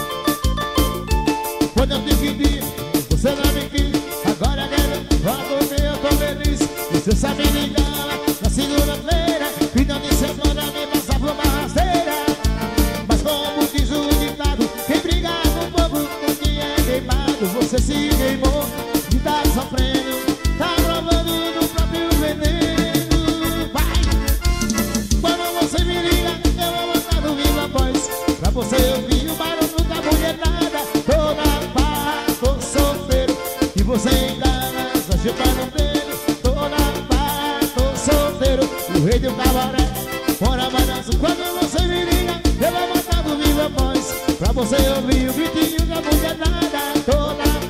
Quando eu te pedi, você não me quis. Agora eu tô feliz. Você sabe ligar na segunda-feira, final de semana me passava uma rasteira. Mas como diz o ditado, quem brigar com o povo um dia é queimado. Você se queimou e tá sofrendo, tá provando do próprio veneno. Vai! Quando você me liga, eu vou botar no viva voz pra você ouvir o barulho da mulherada. Tô na paz, tô solteiro e você engana, só chupando dele. Tô na paz, tô solteiro, o rei do cabaré, fora balanço. Quando você me liga, eu vou botar no viva voz pra você ouvir o gritinho da mulherada. Tô na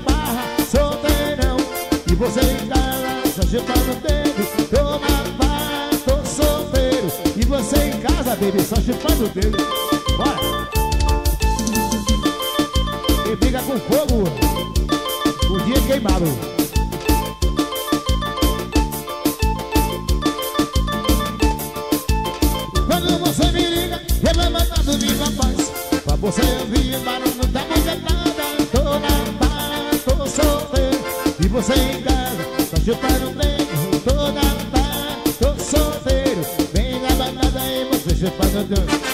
chupando o dedo. Tô na paz, tô solteiro. E você em casa, baby, só chupando o dedo. Bora! Quem fica com fogo, o dia queimado. Quando você me liga, eu vou mandando viva paz. Pra você ouvir o barulho da bucetada. Tô na paz, tô solteiro. E você em casa, só chupando o dedo. Tô na paz, tô solteiro. Vem na balada e você chupando o dedo.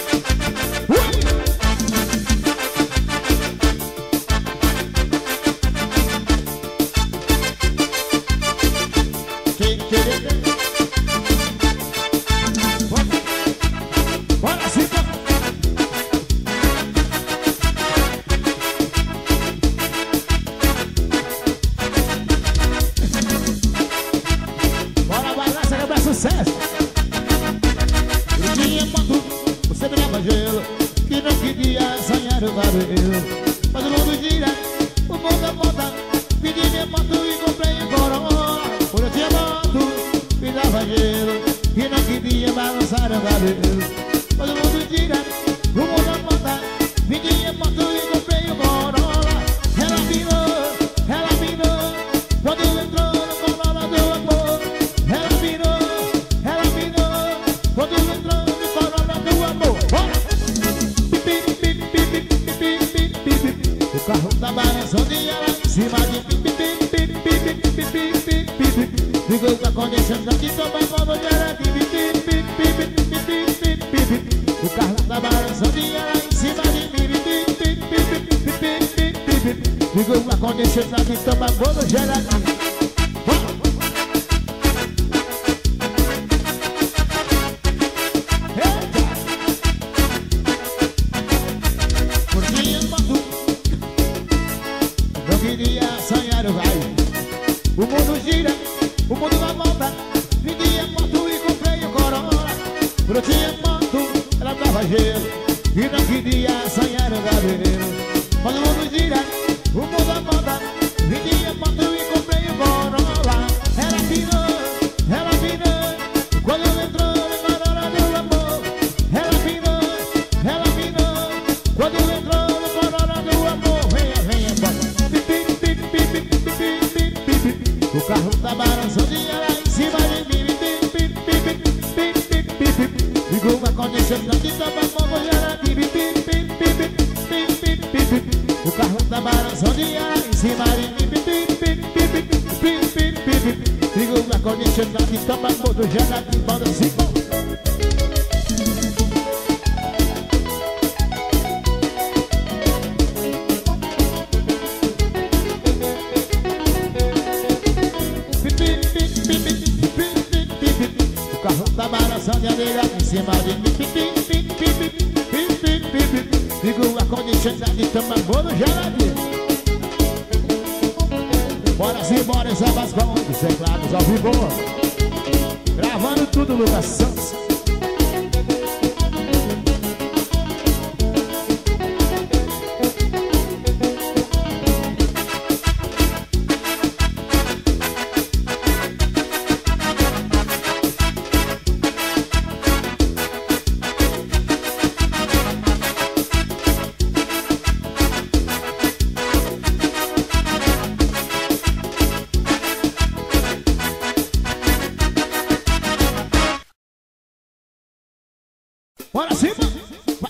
Bora cima! Vai!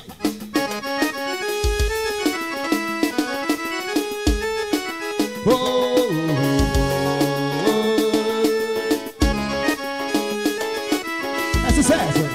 Oh, oh, oh. É sucesso!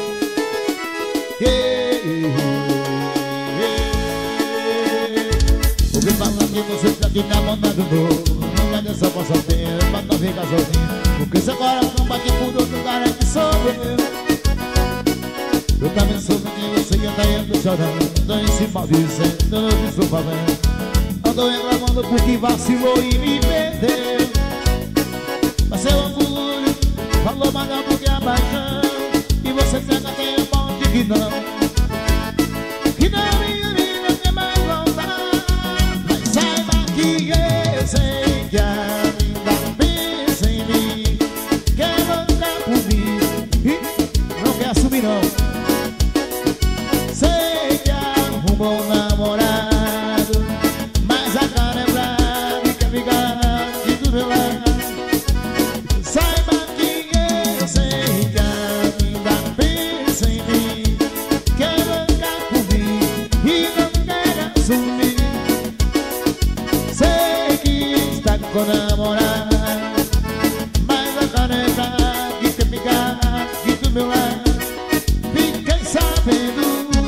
Ouvi falar que você tá aqui namorando novo. Não vai dessa vossa solteira, mas não fica sozinho. Porque seu coração bate por outro lugar, é que sou eu. Eu também soube que você anda indo chorando, em cima dizendo, eu não estou falando. Ando reclamando porque vacilou e me perdeu. Mas seu orgulho falou mais alto que a paixão. E você pensa que é bom de que não. Que não minha vida quer mais voltar. Mas saiba que eu sei que ainda pensa em mim. com namorar. Mas a caneta que quer ficar aqui do meu lado, fiquei sabendo.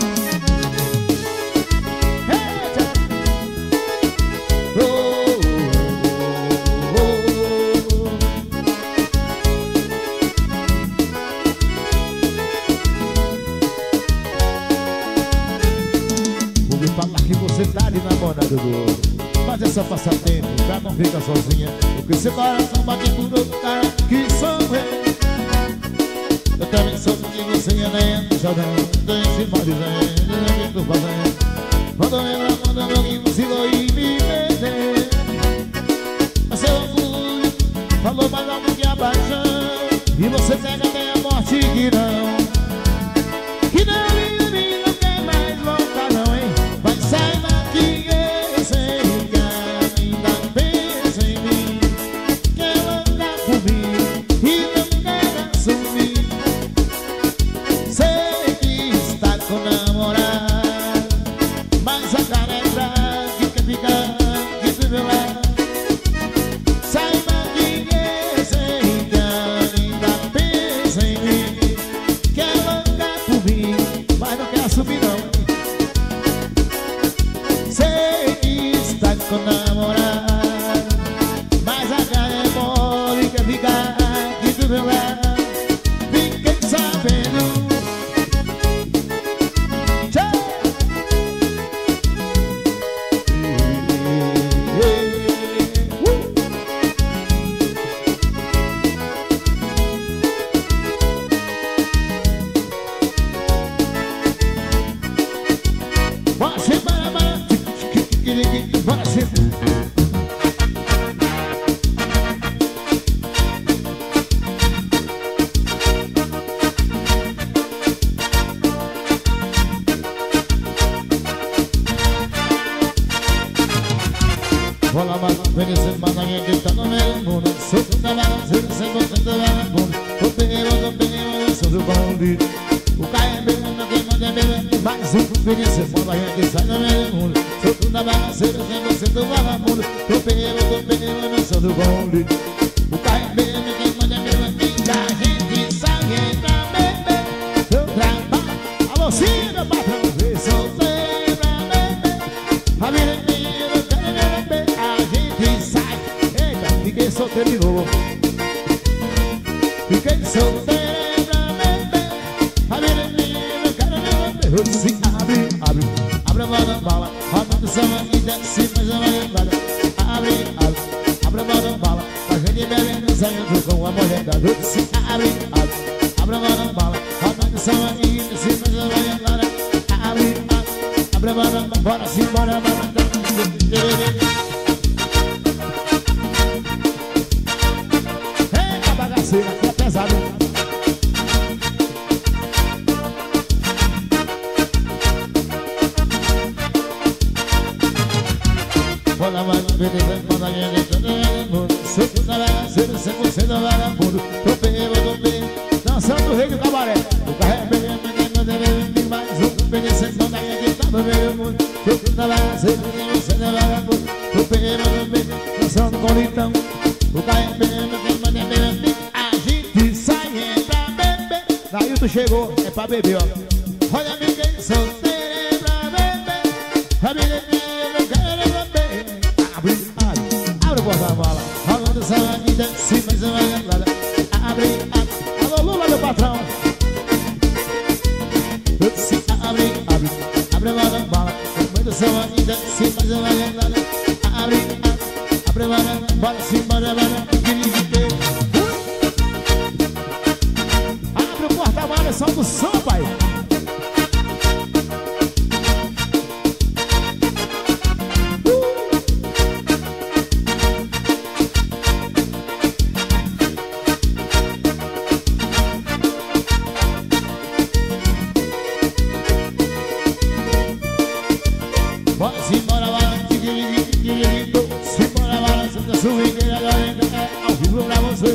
Falar que você tá ali namorado do outro, mas é só passatempo pra não ficar sozinha, porque seu coração bate por outro cara que sou eu. Eu também sou que você é dentro, chorando, esse mal dizendo, o que tô fazendo? Quando eu lembro que você foi me perder, mas seu orgulho falou mais alto que a paixão, e você pega até a morte que não me quer mais voltar não, hein? Mas saiba que eu sei que ainda pensa em mim, que ela anda por mim e não quer assumir. Sei que está com namorado, mas a cara é fraca que quer ficar aqui do meu lado. Saiba que eu sei que ainda pensa em mim, que ela anda por mim, mas não quer assumir não. Com namorado, mas a cara é mole, quer ficar aqui do meu lado. Fiquei sabendo. Tchau. Bora se para, bora se. Rola mais, oferecendo mais alguém que tá no meio do mundo. Sou da bagaceira, 100% da vagabundo. O pneu, sou do convite. O carro é bebendo, quem manda é bebendo. Mais oferecendo mais alguém que sai no meio do mundo. Sou da bagaceira, 100% do vagabundo. O pneu, sou do convite. O carro é bebendo, quem manda é bebendo. E a gente sai pra beber. Eu trabalho, alô, sim, meu patrão. Eu sou pra beber. A vida é minha, eu quero beber. Fiquei solteiro de novo. Fiquei solteiro pra beber. A vida é minha, eu quero beber. Eu disse abre a bola, bala. Roda do samba e desce mais uma lembrada. Abre a bola. A gente bebendo, saindo com a mulher da eu disse abre a bola. Roda do samba e desce mais uma lembrada. Abre a bola, bora sim, bora, bora. Aqui é pesado. Rola mais, beleza, manda minha letra do mundo. Sou da bagaceira, 100% do vagabundo. Tô bêbado, dançando o rei do cabaré. O carro é bebendo, ninguém manda beber mais um. Oferecendo manda minha que tá no meio do mundo. Sou da bagaceira, 100% do vagabundo. Tô bêbado, dançando com litão. O carro é bebendo, ninguém manda beber. Nailton chegou, é pra beber, ó. Olha, ninguém solteiro pra beber. A minha eu quero beber. Abre o porta-mala. Rolando samba e desce mais uma lembrada. Abre. Alô, Lula, meu patrão. Abre o porta-mala. Rolando samba e desce mais uma lembrada. Abre o porta-mala. Bora sim, bora. Só do som, pai. Bora sim, bora, simbora, Santa Suíra, agora é ao vivo pra você.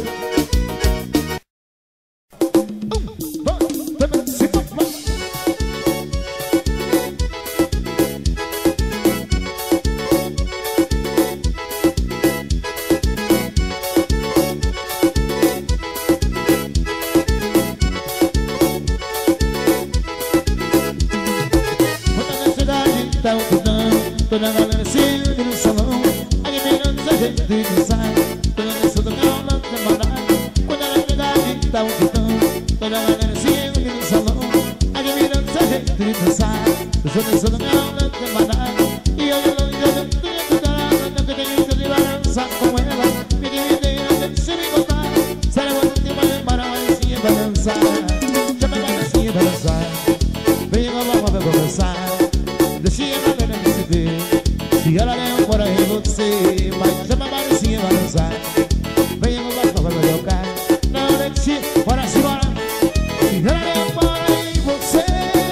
toda a galera se une no salão, admirando seu jeito de dançar. Toda dança do violão separado, quando ela chegar dá um quitão. Toda a galera se une no salão, admirando seu jeito de dançar. Eu sou dança do violão separado, e eu não tudo dela, não que tenho que balançar com ela. Me dividir, deixa me contar, será você que vai embora, mas sim vai dançar. Chama a dancinha pra dançar, vem a bola pra dançar. Deixa a galera decidir, se ela der embora em você, mas chama a dancinha pra dançar. Vem a bola pra tocar, não deixe, bora se bora. Se ela der embora em você,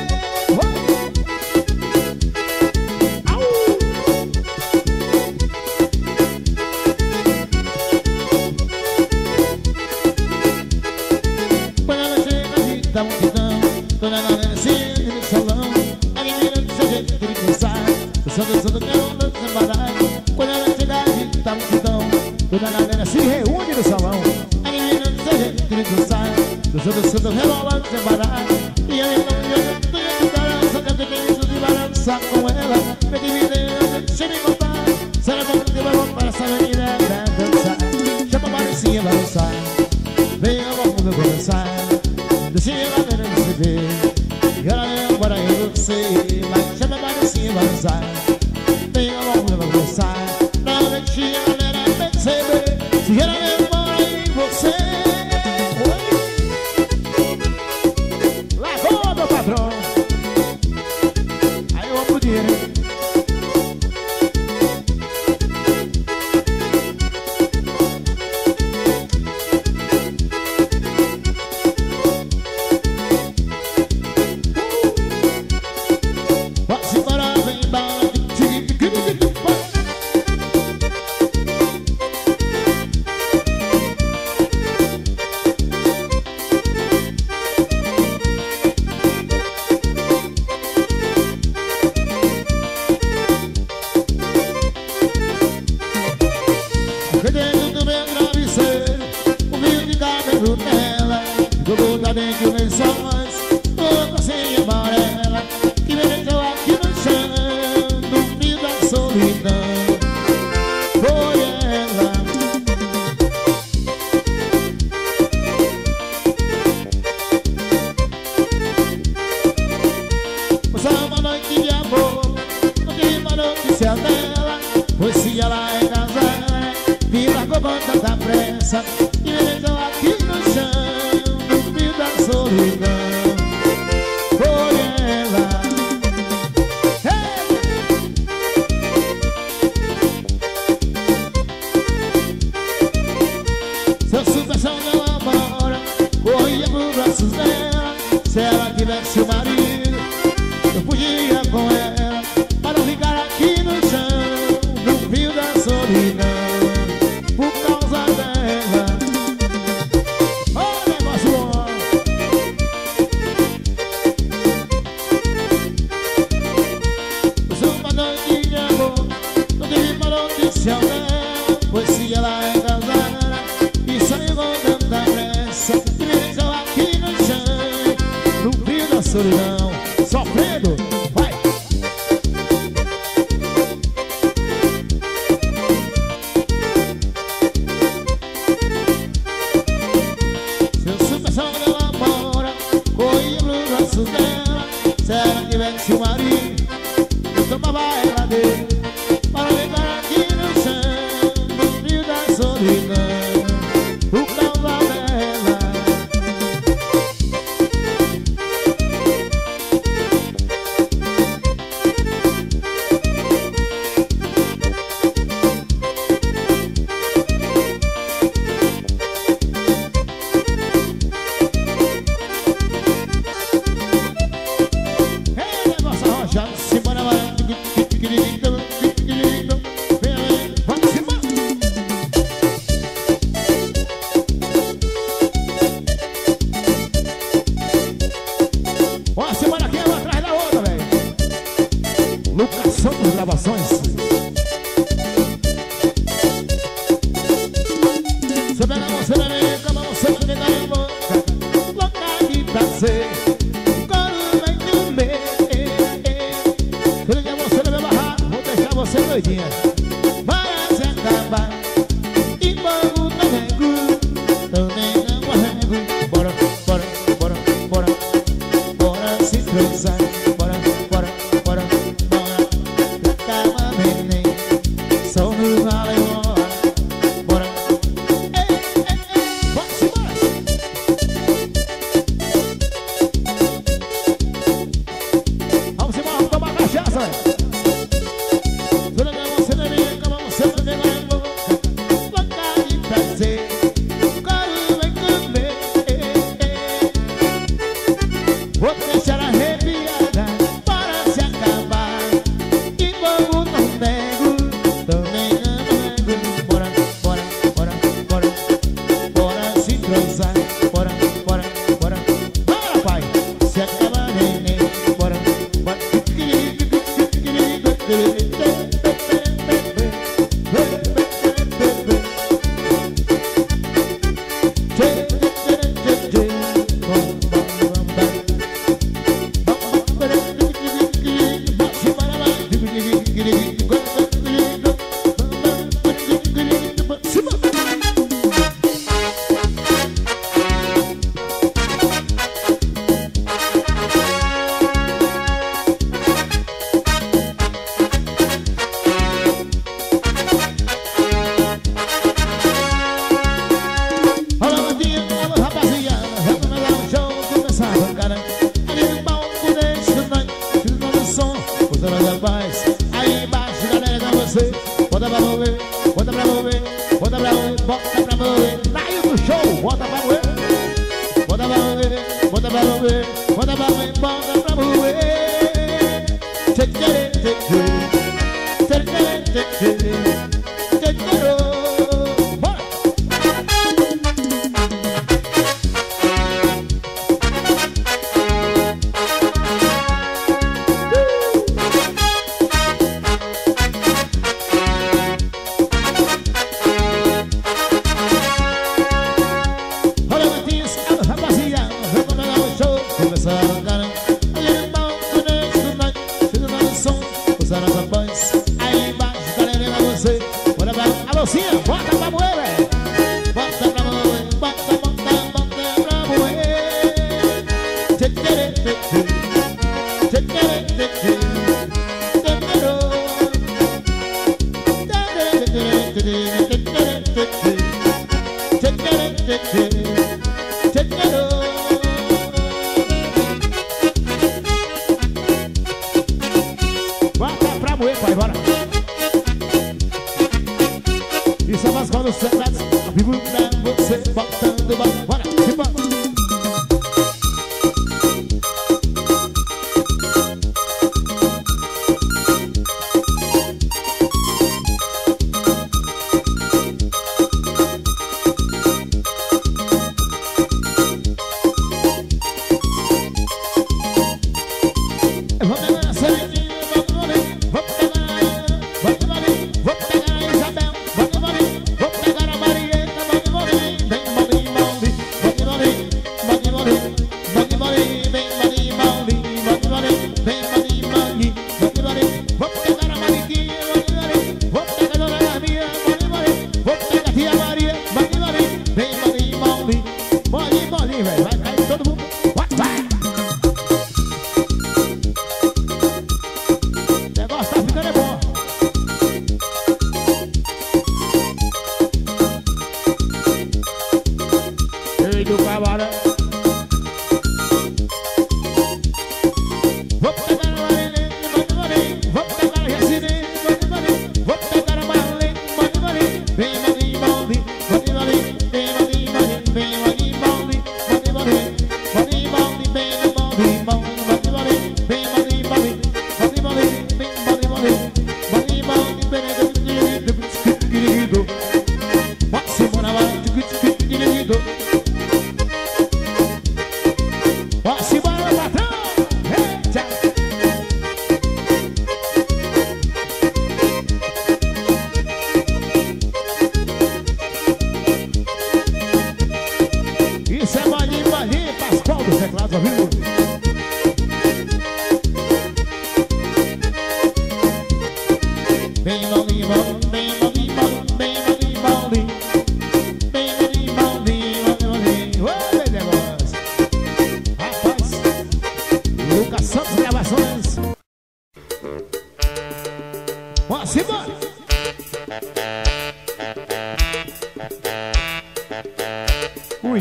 quando ela chega agita um quitão, toda a galera se une no salão, admirando seu jeito de dançar. Eu sou dançando violão separado, quando ela chega agita um quitão, toda a galera se reúne no salão, admirando seu jeito de dançar. Eu sou dançando violão separado, e eu não tenho que dançar, eu tenho que balançar com ela. Me dividir, deixa me contar, será bom que eu vou para essa menina pra dançar. Chama a Maricinha pra dançar, vem a bola pra dançar. Deixa a galera decidir, e ela é embora em você, mas chama a Maricinha pra dançar. Vem a bola pra dançar, não deixe a galera perceber, se ela é embora em você. Largou, meu patrão, aí eu vou pro dinheiro, hein? Posso embora, vem embora, dentro do meu travesseiro, o fio de cabelo dela ficou grudado entre os lençóis, toda assim amarela, que me deixou aqui no chão, no frio da solidão. Foi ela. Foi uma noite de amor, não tive uma notícia dela, pois se ela é casada, me largou com tanta pressa, e me deixou aqui no chão, no frio da solidão. Foi ela. Hey! Se eu soubesse onde ela mora, corria pros braços dela. Se ela tivesse o marido, eu fugia com ela, para não ficar aqui no chão, no frio da solidão. Por causa dela, oh, negócio bom. Eu sou uma noite de amor, não tive uma notícia dela, pois se ela é casada, e saiu com tanta pressa, e me deixou aqui no chão, no frio da solidão, sofrendo, vai. Se ela tivesse o marido, eu tomava ela dele, para ficar aqui no chão, no frio da solidão, por causa dela. Gravações. Você pega você na minha cama, você me dá em boca, louca de prazer, quando vem comer. Se liga você no meu barraco, vou deixar você doidinha. Para se acabar e vamos no rego, também não arrego. Bora, bora, bora, bora, bora se transar. Bora, bora, bora, bora, calma neném, só no vale embora. Bora, ei, ei, ei, bora-se embora. Vamos embora, vamos tomar cachaça, velho. Aí embaixo, galera, com você. Bota pra mover, bota pra mover, bota pra mover, bota pra mover. Naio do show, bota pra mover. Bota pra mover, bota pra mover, bota pra mover, bota pra mover. Bora! Aí embaixo, galera, com você. Bota pra... Alô, Cia, bota pra moer, velho. Bota pra moer, bota pra moer. Bota pra moer, pai, bora. Isso é mais quando você traz vivo pra você, botando, bora, se bota. bem molinho, bem molinho, bem molinho, molinho. Bem molinho, molinho, molinho. Olha o negócio. Rapaz, Lucas Santos Gravações. Vamos embora. Ui.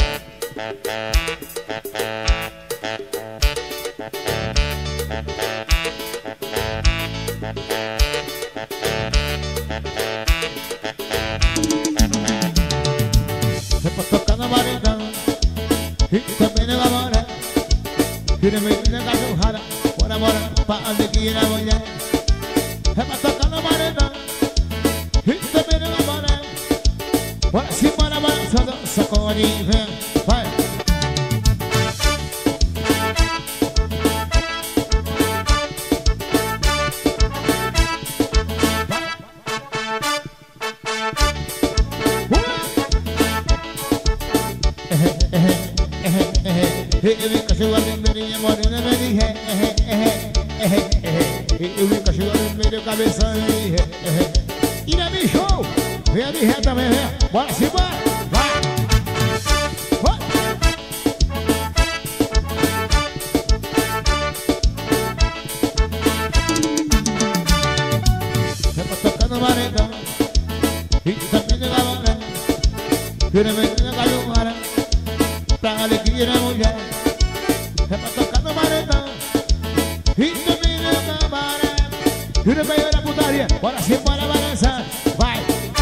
É pra tocar na maridão e também na namora. E no meio da cachorrada, bora, bora, pra alegria da mulher. É pra tocar na maridão e também na namora. Bora sim, bora, balançando, sacode e vem, vai. Eu vi cachorro vermelhinha morena, me diz eu vi cachorro vermelho, cabeção, e na bicho, vem de ré também, vem. Bora se bora, vai. É pra tocar no maredão e também de lavanda, e no meio da cachorrada, pra alegria da mulher. É pra tocar no maredão e também na camaré. E no meio da putaria, bora sim, bora balançar, vai.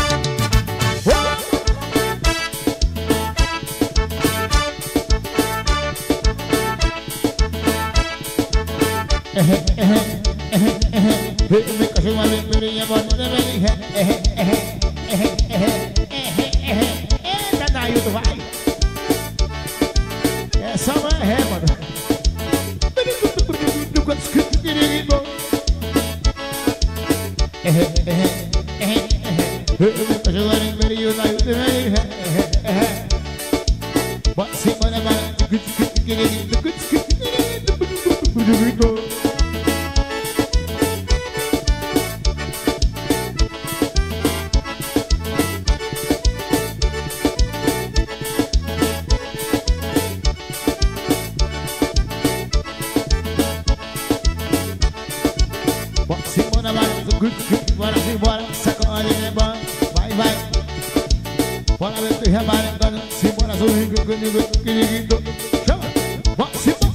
Me cachorro uma vermelhinha, morena, me diz eita, Nailton, vai. Essa não é ré, mano. Bora sim, bora, bora. Bora sim, bora, sacode, bora, vai, vai. Bora ver que rebarangando, simbora, sorrindo, chama, bora, simbora.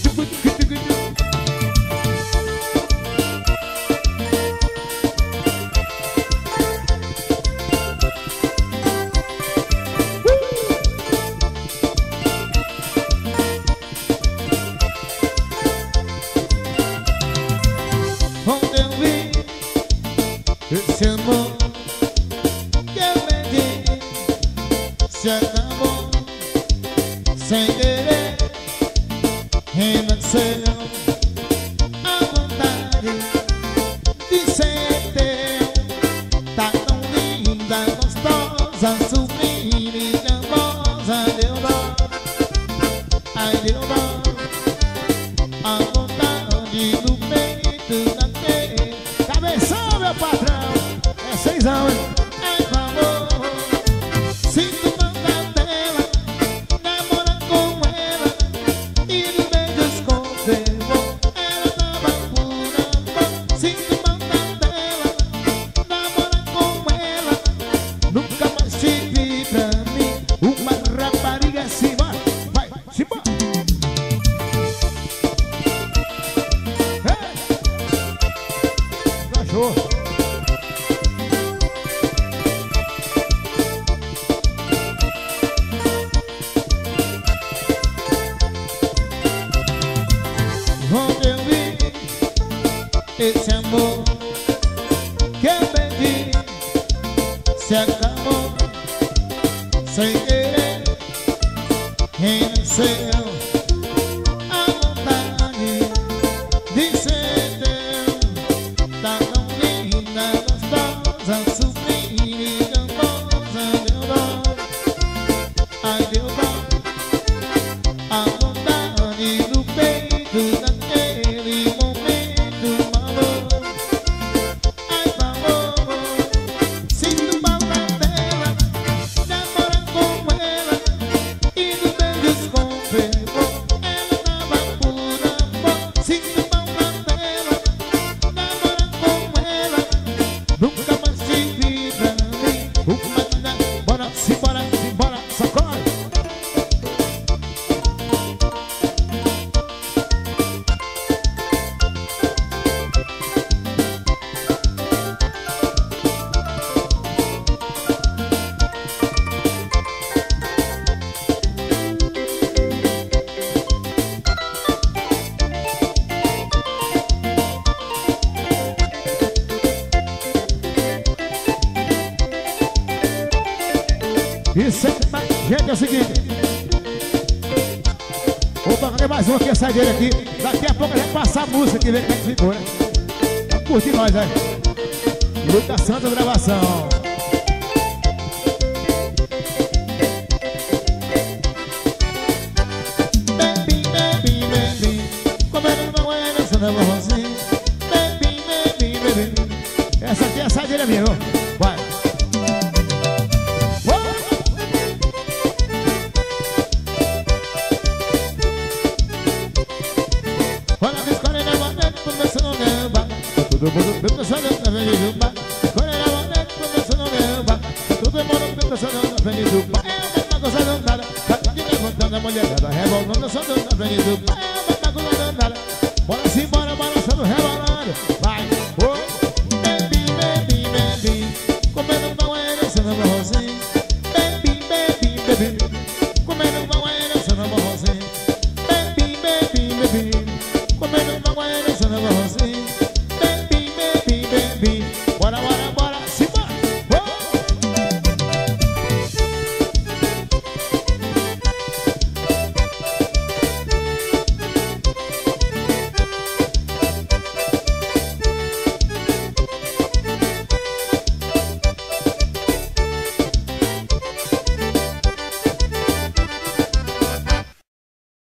Onde eu vi esse amor que eu perdi, se acabou sem querer, renasceu a vontade de ser teu. Tá tão linda, gostosa, sublime, amorosa, deu dó, ai deu dó, a vontade do peito daquele cabeção, meu patrão. É 6 anos, ai favor. Sinto vontade dela, namora com ela e de beijos com fervor. Ela tava por amor. Sinto vontade dela, namora com ela. Nunca mais tive pra mim uma rapariga assim, vai, vai, se bora. Cachorro. Onde eu vi esse amor que eu perdi, se acabou sem querer, renasceu a vontade de ser teu. Tá tão linda, gostosa, sublime, amorosa, deu dó, ai deu dó, a vontade do peito daquele momento, amor, ai favor. Isso é... Gente, é o seguinte. Vou tocar mais uma aqui, essa dele aqui. Daqui a pouco a gente vai passar a música que vem que ficou, né? Vai curtir nós, aí. Lucas Santos, gravação. Baby, baby, baby, comendo uma goiânia, dançando forrozinho. Baby, baby, baby. Essa aqui é a sadeira minha, viu? Vai. Olha a escola da bandeira, começando a gamba. Todo mundo dançando na frente do bar. Escola da bandeira, começando a gamba. Todo mundo dançando na frente do bar. É uma coisa danada. Tá aqui levantando a mulherada, rebolando, dançando na frente do bar. É uma coisa danada. Bora se embora, balançando, rebolando. Vai, oh, baby, baby, baby, comendo uma goiânia, dançando forrozinho. Baby, baby, baby, comendo uma goiânia, dançando forrozinho. Baby, baby, baby, comendo uma goiânia, dançando forrozinho. Baby, baby, baby,